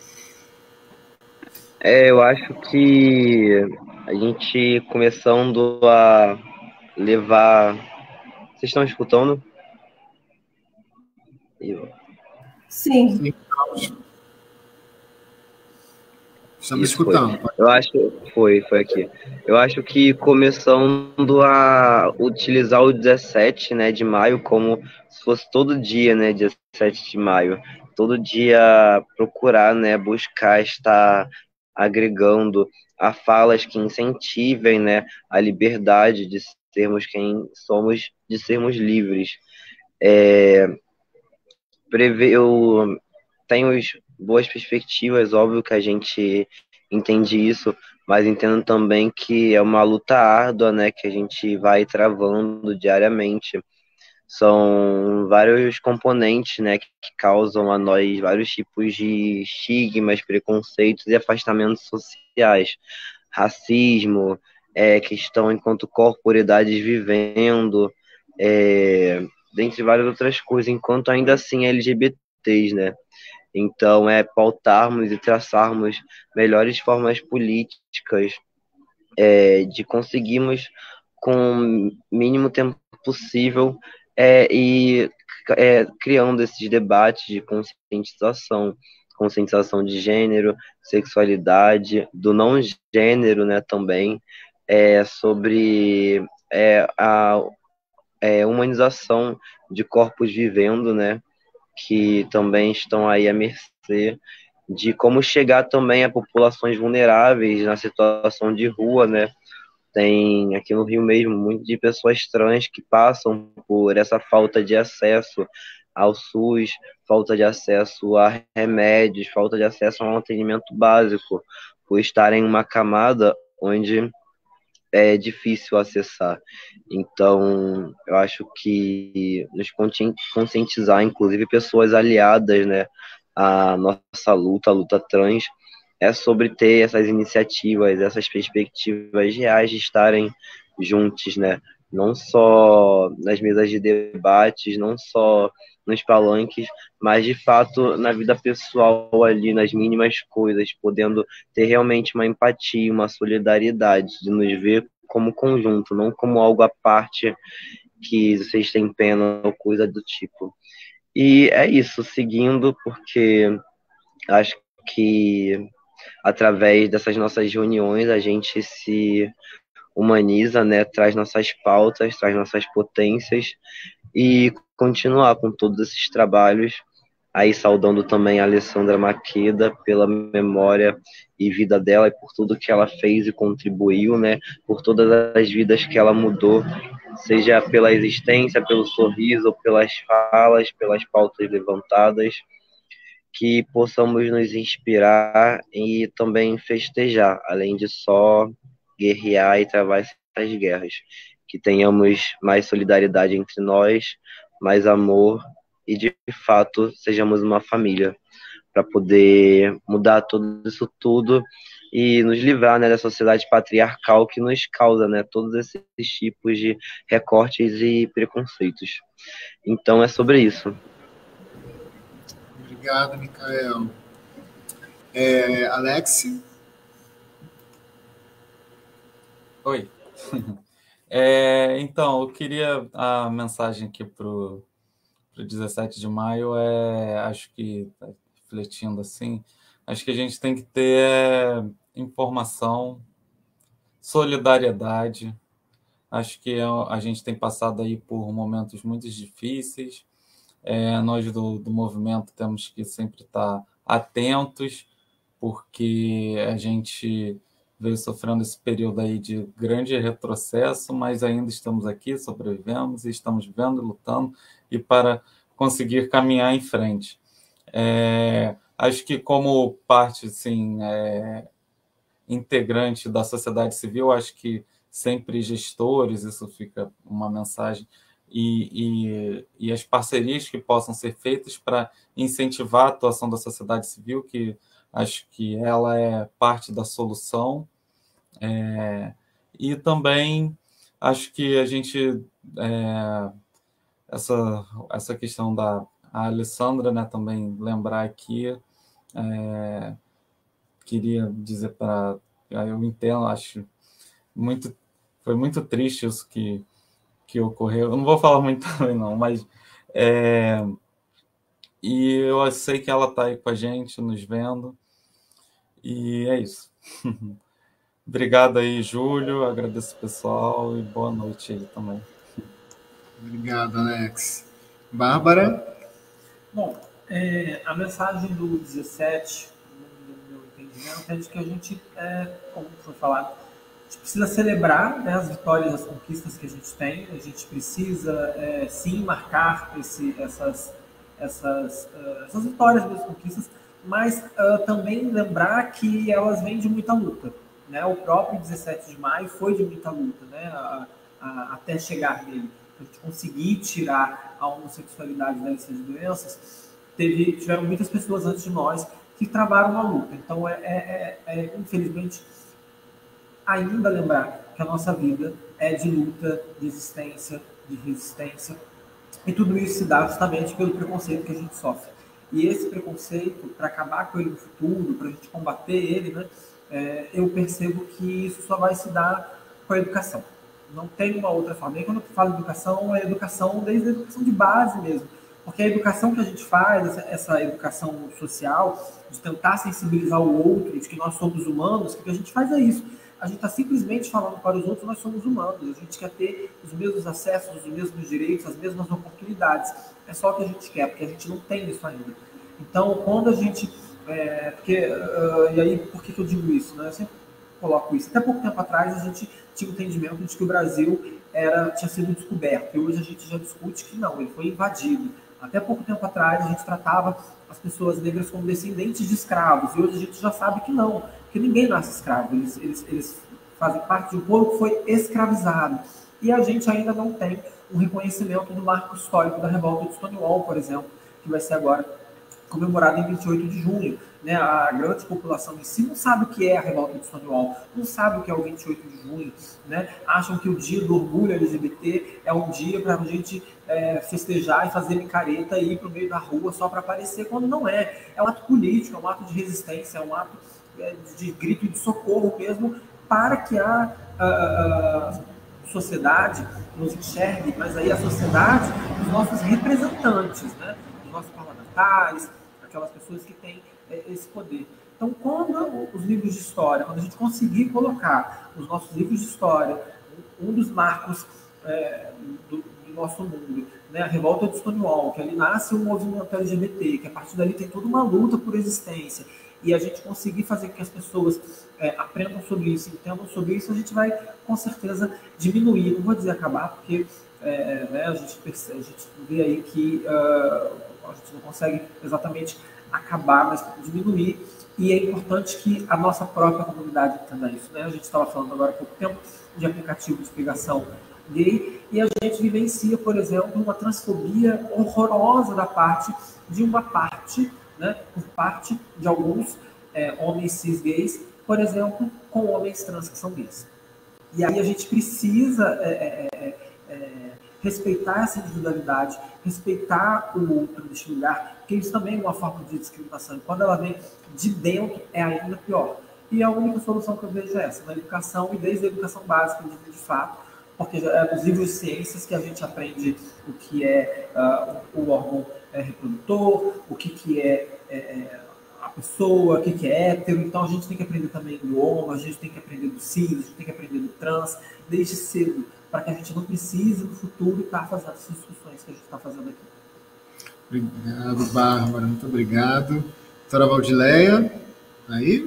É, eu acho que a gente começando a levar... Vocês estão escutando? Sim. Sim. Estamos Isso escutando. Foi. Eu acho foi, foi aqui. Eu acho que começando a utilizar o dezessete, né, de maio como se fosse todo dia, né, dezessete de maio. Todo dia procurar, né, buscar estar agregando a falas que incentivem, né, a liberdade de sermos quem somos, de sermos livres. É, preve, eu tenho boas perspectivas, óbvio que a gente entende isso, mas entendo também que é uma luta árdua, né, que a gente vai travando diariamente. São vários componentes, né, que causam a nós vários tipos de estigmas, preconceitos e afastamentos sociais. Racismo, é, questão enquanto corporidades vivendo, é, dentre várias outras coisas, enquanto ainda assim L G B Ts, né? Então, é pautarmos e traçarmos melhores formas políticas é, de conseguirmos, com o mínimo tempo possível, é, e é, criando esses debates de conscientização, conscientização de gênero, sexualidade, do não gênero, né, também, é, sobre é, a é, humanização de corpos vivendo, né, que também estão aí à mercê de como chegar também a populações vulneráveis na situação de rua, né? Tem aqui no Rio mesmo muito de pessoas trans que passam por essa falta de acesso ao SUS, falta de acesso a remédios, falta de acesso a um atendimento básico, por estarem em uma camada onde é difícil acessar. Então, eu acho que nos conscientizar, inclusive pessoas aliadas, né, à nossa luta, a luta trans, é sobre ter essas iniciativas, essas perspectivas reais de estarem juntos, né? Não só nas mesas de debates, não só nos palanques, mas de fato na vida pessoal ali, nas mínimas coisas, podendo ter realmente uma empatia, uma solidariedade, de nos ver como conjunto, não como algo à parte que vocês têm pena ou coisa do tipo. E é isso, seguindo, porque acho que através dessas nossas reuniões a gente se humaniza, né? Traz nossas pautas, traz nossas potências e continuar com todos esses trabalhos. Aí saudando também a Alessandra Maqueda pela memória e vida dela e por tudo que ela fez e contribuiu, né? Por todas as vidas que ela mudou, seja pela existência, pelo sorriso, pelas falas, pelas pautas levantadas, que possamos nos inspirar e também festejar, além de só guerrear e travar essas guerras. Que tenhamos mais solidariedade entre nós, mais amor e, de fato, sejamos uma família para poder mudar tudo isso tudo e nos livrar, né, da sociedade patriarcal que nos causa, né, todos esses tipos de recortes e preconceitos. Então, é sobre isso. Obrigado, Micael. É, Alex? Oi. É, então, eu queria a mensagem aqui para o dezessete de maio, é, acho que, refletindo assim, acho que a gente tem que ter informação, solidariedade. Acho que a gente tem passado aí por momentos muito difíceis. É, nós do, do movimento temos que sempre estar atentos, porque a gente veio sofrendo esse período aí de grande retrocesso, mas ainda estamos aqui, sobrevivemos e estamos vivendo, lutando, e para conseguir caminhar em frente. É, acho que como parte, assim, é, integrante da sociedade civil, acho que sempre gestores, isso fica uma mensagem, e, e, e as parcerias que possam ser feitas para incentivar a atuação da sociedade civil, que acho que ela é parte da solução. É, e também acho que a gente, é, essa, essa questão da a Alessandra, né, também lembrar aqui, é, queria dizer para, eu entendo, acho muito, foi muito triste isso que, que ocorreu, eu não vou falar muito também não, mas é, e eu sei que ela está aí com a gente, nos vendo, e é isso. Obrigado aí, Júlio. Agradeço o pessoal e boa noite aí também. Obrigado, Alex. Bárbara? Bom, é, a mensagem do dezessete, no meu entendimento, é de que a gente, é, como foi falado, a gente precisa celebrar, né, as vitórias, as conquistas que a gente tem. A gente precisa, é, sim, marcar esse, essas, essas, uh, essas vitórias, essas conquistas, mas uh, também lembrar que elas vêm de muita luta. Né? O próprio dezessete de maio foi de muita luta, né? a, a, até chegar nele. A gente conseguir tirar a homossexualidade da lista de doenças, teve, tiveram muitas pessoas antes de nós que travaram a luta. Então, é, é, é, infelizmente, ainda lembrar que a nossa vida é de luta, de existência, de resistência, e tudo isso se dá justamente pelo preconceito que a gente sofre. E esse preconceito, para acabar com ele no futuro, para a gente combater ele, né, é, eu percebo que isso só vai se dar com a educação. Não tem uma outra forma. E quando eu falo educação, é educação desde a educação de base mesmo. Porque a educação que a gente faz, essa, essa educação social, de tentar sensibilizar o outro, de que nós somos humanos, o que a gente faz é isso. A gente está simplesmente falando para os outros, nós somos humanos. A gente quer ter os mesmos acessos, os mesmos direitos, as mesmas oportunidades. É só o que a gente quer, porque a gente não tem isso ainda. Então, quando a gente... É, porque, uh, e aí, por que, que eu digo isso? Né? Eu sempre coloco isso. Até pouco tempo atrás, a gente tinha o entendimento de que o Brasil era, tinha sido descoberto. E hoje a gente já discute que não, ele foi invadido. Até pouco tempo atrás, a gente tratava as pessoas negras como descendentes de escravos. E hoje a gente já sabe que não, que ninguém nasce escravo. Eles, eles, eles fazem parte de um povo que foi escravizado. E a gente ainda não tem um reconhecimento do marco histórico da revolta de Stonewall, por exemplo, que vai ser agora comemorado em vinte e oito de junho. Né? A grande população em si não sabe o que é a revolta de Stonewall, não sabe o que é o vinte e oito de junho, né? Acham que o dia do orgulho L G B T é um dia para a gente é, festejar e fazer micareta e ir para o meio da rua só para aparecer, quando não é. É um ato político, é um ato de resistência, é um ato é, de grito e de socorro mesmo, para que a, a, a sociedade nos enxergue, mas aí a sociedade, os nossos representantes, né? Os nossos parlamentares, aquelas pessoas que têm é, esse poder. Então, quando os livros de história, quando a gente conseguir colocar os nossos livros de história, um dos marcos é, do, do nosso mundo, né, a revolta de Stonewall, que ali nasce o movimento L G B T, que a partir dali tem toda uma luta por existência, e a gente conseguir fazer com que as pessoas é, aprendam sobre isso, entendam sobre isso, a gente vai, com certeza, diminuir, não vou dizer acabar, porque é, né, a, gente percebe, a gente vê aí que uh, a gente não consegue exatamente acabar, mas diminuir, e é importante que a nossa própria comunidade entenda isso. Né? A gente estava falando agora há pouco tempo de aplicativo de pegação gay, e a gente vivencia, por exemplo, uma transfobia horrorosa da parte de uma parte, né, por parte de alguns é, homens cis gays, por exemplo, com homens trans que são gays. E aí a gente precisa é, é, é, respeitar essa individualidade, respeitar o outro neste lugar, porque isso também é uma forma de discriminação. E quando ela vem de dentro, é ainda pior. E a única solução que eu vejo é essa, na educação, e desde a educação básica, de, de fato, porque é nos livros de ciências que a gente aprende o que é uh, o órgão é, reprodutor, o que, que é, é a pessoa, o que, que é hétero. Então a gente tem que aprender também do homo, a gente tem que aprender do cis, a gente tem que aprender do trans, desde cedo, para que a gente não precise, no futuro, estar fazendo essas discussões que a gente está fazendo aqui. Obrigado, Bárbara. Muito obrigado. Doutora Valdileia, aí?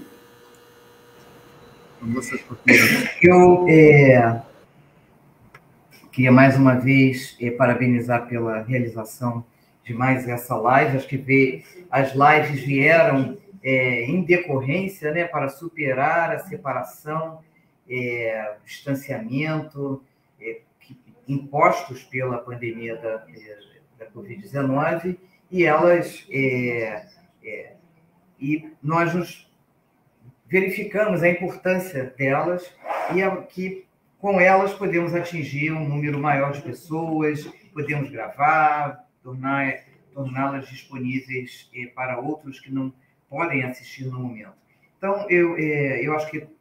Você... Eu é, queria mais uma vez é, parabenizar pela realização de mais essa live. Acho que ver, as lives vieram é, em decorrência, né, para superar a separação, é, distanciamento é, que, impostos pela pandemia da, da covid dezenove, e elas é, é, e nós nos verificamos a importância delas e a, que com elas podemos atingir um número maior de pessoas, podemos gravar, tornar, torná-las disponíveis eh, para outros que não podem assistir no momento. Então, eu, eh, eu acho que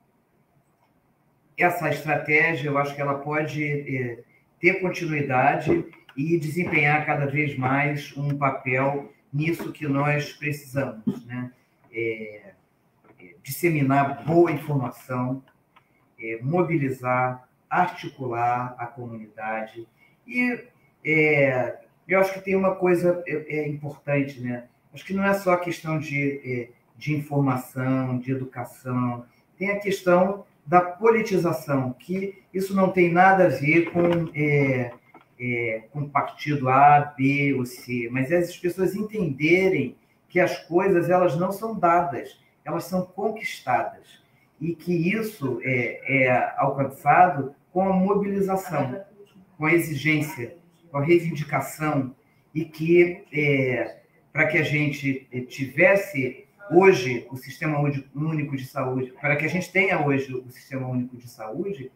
essa estratégia, eu acho que ela pode eh, ter continuidade e desempenhar cada vez mais um papel nisso que nós precisamos, né? É, disseminar boa informação, é, mobilizar, articular a comunidade. E é, eu acho que tem uma coisa é, é importante, né? Acho que não é só a questão de, é, de informação, de educação, tem a questão da politização, que isso não tem nada a ver com, é, é, com partido A, B ou C, mas é as pessoas entenderem que as coisas elas não são dadas, elas são conquistadas, e que isso é, é alcançado com a mobilização, com a exigência, com a reivindicação, e que, é, para que a gente tivesse hoje o Sistema Único de Saúde, para que a gente tenha hoje o Sistema Único de Saúde,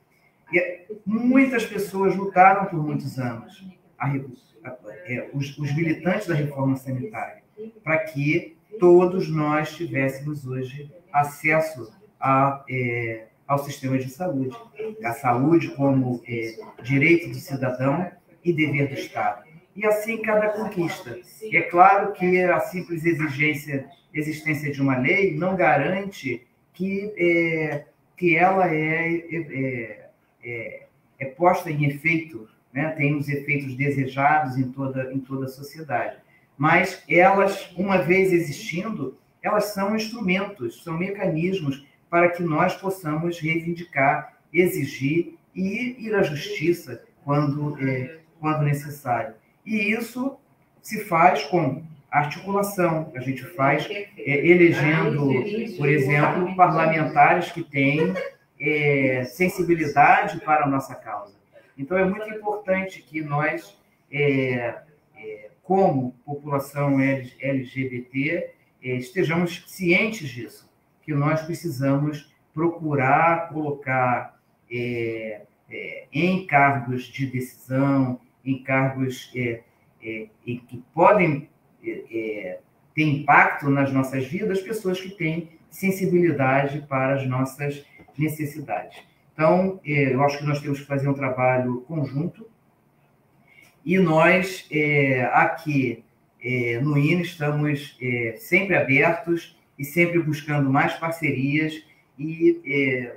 muitas pessoas lutaram por muitos anos, a, a, é, os, os militantes da reforma sanitária, para que todos nós tivéssemos hoje acesso a, é, ao sistema de saúde. A saúde como é, direito do cidadão e dever do Estado. E assim cada conquista. E é claro que a simples exigência, existência de uma lei não garante que, é, que ela é, é, é, é posta em efeito, né? Tem os efeitos desejados em toda, em toda a sociedade. Mas elas, uma vez existindo, elas são instrumentos, são mecanismos para que nós possamos reivindicar, exigir e ir à justiça quando, é, quando necessário. E isso se faz com articulação, a gente faz é, elegendo, por exemplo, parlamentares que têm é, sensibilidade para a nossa causa. Então, é muito importante que nós, é, é, como população L G B T, é, estejamos cientes disso, que nós precisamos procurar colocar é, é, em cargos de decisão, em cargos é, é, que podem é, é, ter impacto nas nossas vidas, pessoas que têm sensibilidade para as nossas necessidades. Então, é, eu acho que nós temos que fazer um trabalho conjunto e nós, é, aqui é, no I N E, estamos é, sempre abertos e sempre buscando mais parcerias e é,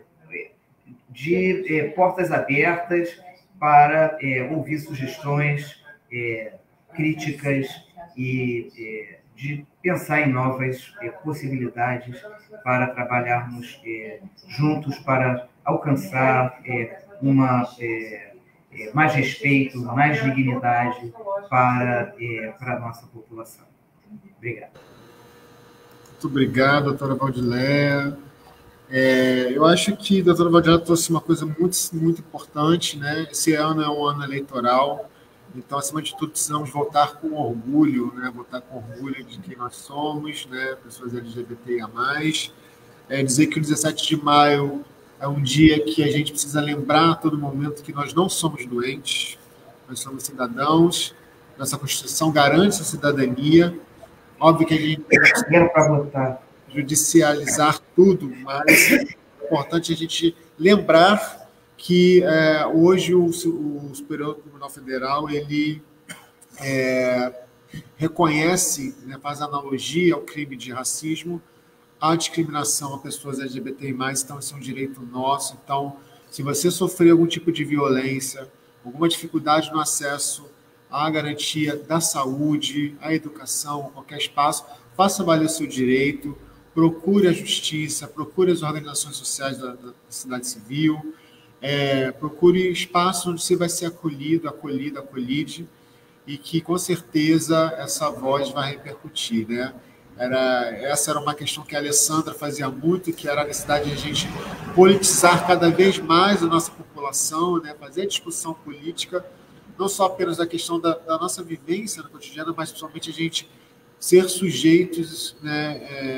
de é, portas abertas para é, ouvir sugestões, é, críticas e é, de pensar em novas é, possibilidades para trabalharmos é, juntos para alcançar é, uma, é, é, mais respeito, mais dignidade para, é, para a nossa população. Obrigado. Muito obrigado, doutora Valdiléia. É, eu acho que a doutora Valdiléia trouxe uma coisa muito, muito importante, né? Esse ano é um ano eleitoral, então, acima de tudo, precisamos voltar com orgulho, né? Voltar com orgulho de quem nós somos, né? Pessoas L G B T I mais. É dizer que o dezessete de maio é um dia que a gente precisa lembrar a todo momento que nós não somos doentes, nós somos cidadãos, nossa Constituição garante essa cidadania. Óbvio que a gente tem que judicializar tudo, mas é importante a gente lembrar que é, hoje o, o Superior Tribunal Federal ele é, reconhece, né, faz analogia ao crime de racismo, à discriminação a pessoas L G B T I mais, então isso é um direito nosso. Então, se você sofrer algum tipo de violência, alguma dificuldade no acesso à garantia da saúde, à educação, qualquer espaço, faça valer o seu direito, procure a justiça, procure as organizações sociais da, da sociedade civil, é, procure espaço onde você vai ser acolhido, acolhido, acolhide, e que, com certeza, essa voz vai repercutir, né? Era, essa era uma questão que a Alessandra fazia muito, que era a necessidade de a gente politizar cada vez mais a nossa população, né? Fazer a discussão política, não só apenas da questão da, da nossa vivência no cotidiano, mas principalmente a gente ser sujeitos, né,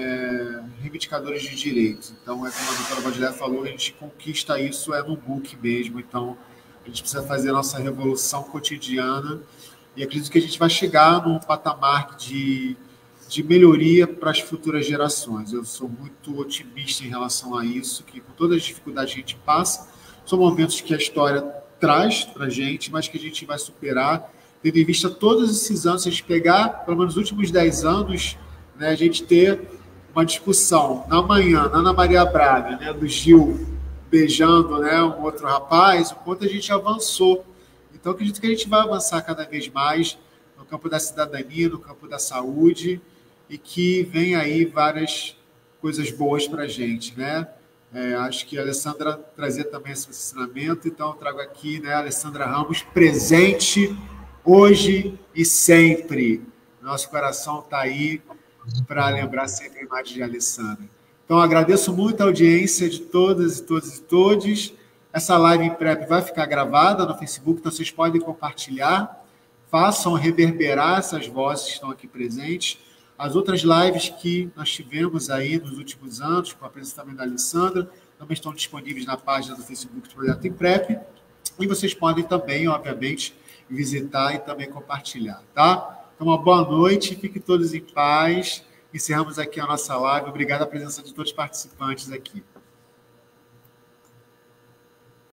é, reivindicadores de direitos. Então, é como a doutora Valdiléia falou, a gente conquista isso é no book mesmo. Então, a gente precisa fazer a nossa revolução cotidiana e acredito que a gente vai chegar num patamar de, de melhoria para as futuras gerações. Eu sou muito otimista em relação a isso, que com todas as dificuldades que a gente passa, são momentos que a história traz para a gente, mas que a gente vai superar, tendo em vista todos esses anos. Se a gente pegar, pelo menos os últimos dez anos, né, a gente ter uma discussão na manhã, na Ana Maria Braga, né, do Gil beijando, né, um outro rapaz, o quanto a gente avançou. Então, acredito que a gente vai avançar cada vez mais no campo da cidadania, no campo da saúde, e que vem aí várias coisas boas para a gente, né? É, acho que a Alessandra trazia também esse ensinamento, então eu trago aqui, né, a Alessandra Ramos, presente hoje e sempre. Nosso coração está aí para lembrar sempre a imagem de Alessandra. Então, agradeço muito a audiência de todas e todos e todes. Essa live em prep vai ficar gravada no Facebook, então vocês podem compartilhar, façam reverberar essas vozes que estão aqui presentes. As outras lives que nós tivemos aí nos últimos anos, com a presença também da Alessandra, também estão disponíveis na página do Facebook do Projeto em Prep. E vocês podem também, obviamente, visitar e também compartilhar, tá? Então, uma boa noite, fiquem todos em paz. Encerramos aqui a nossa live. Obrigado à presença de todos os participantes aqui.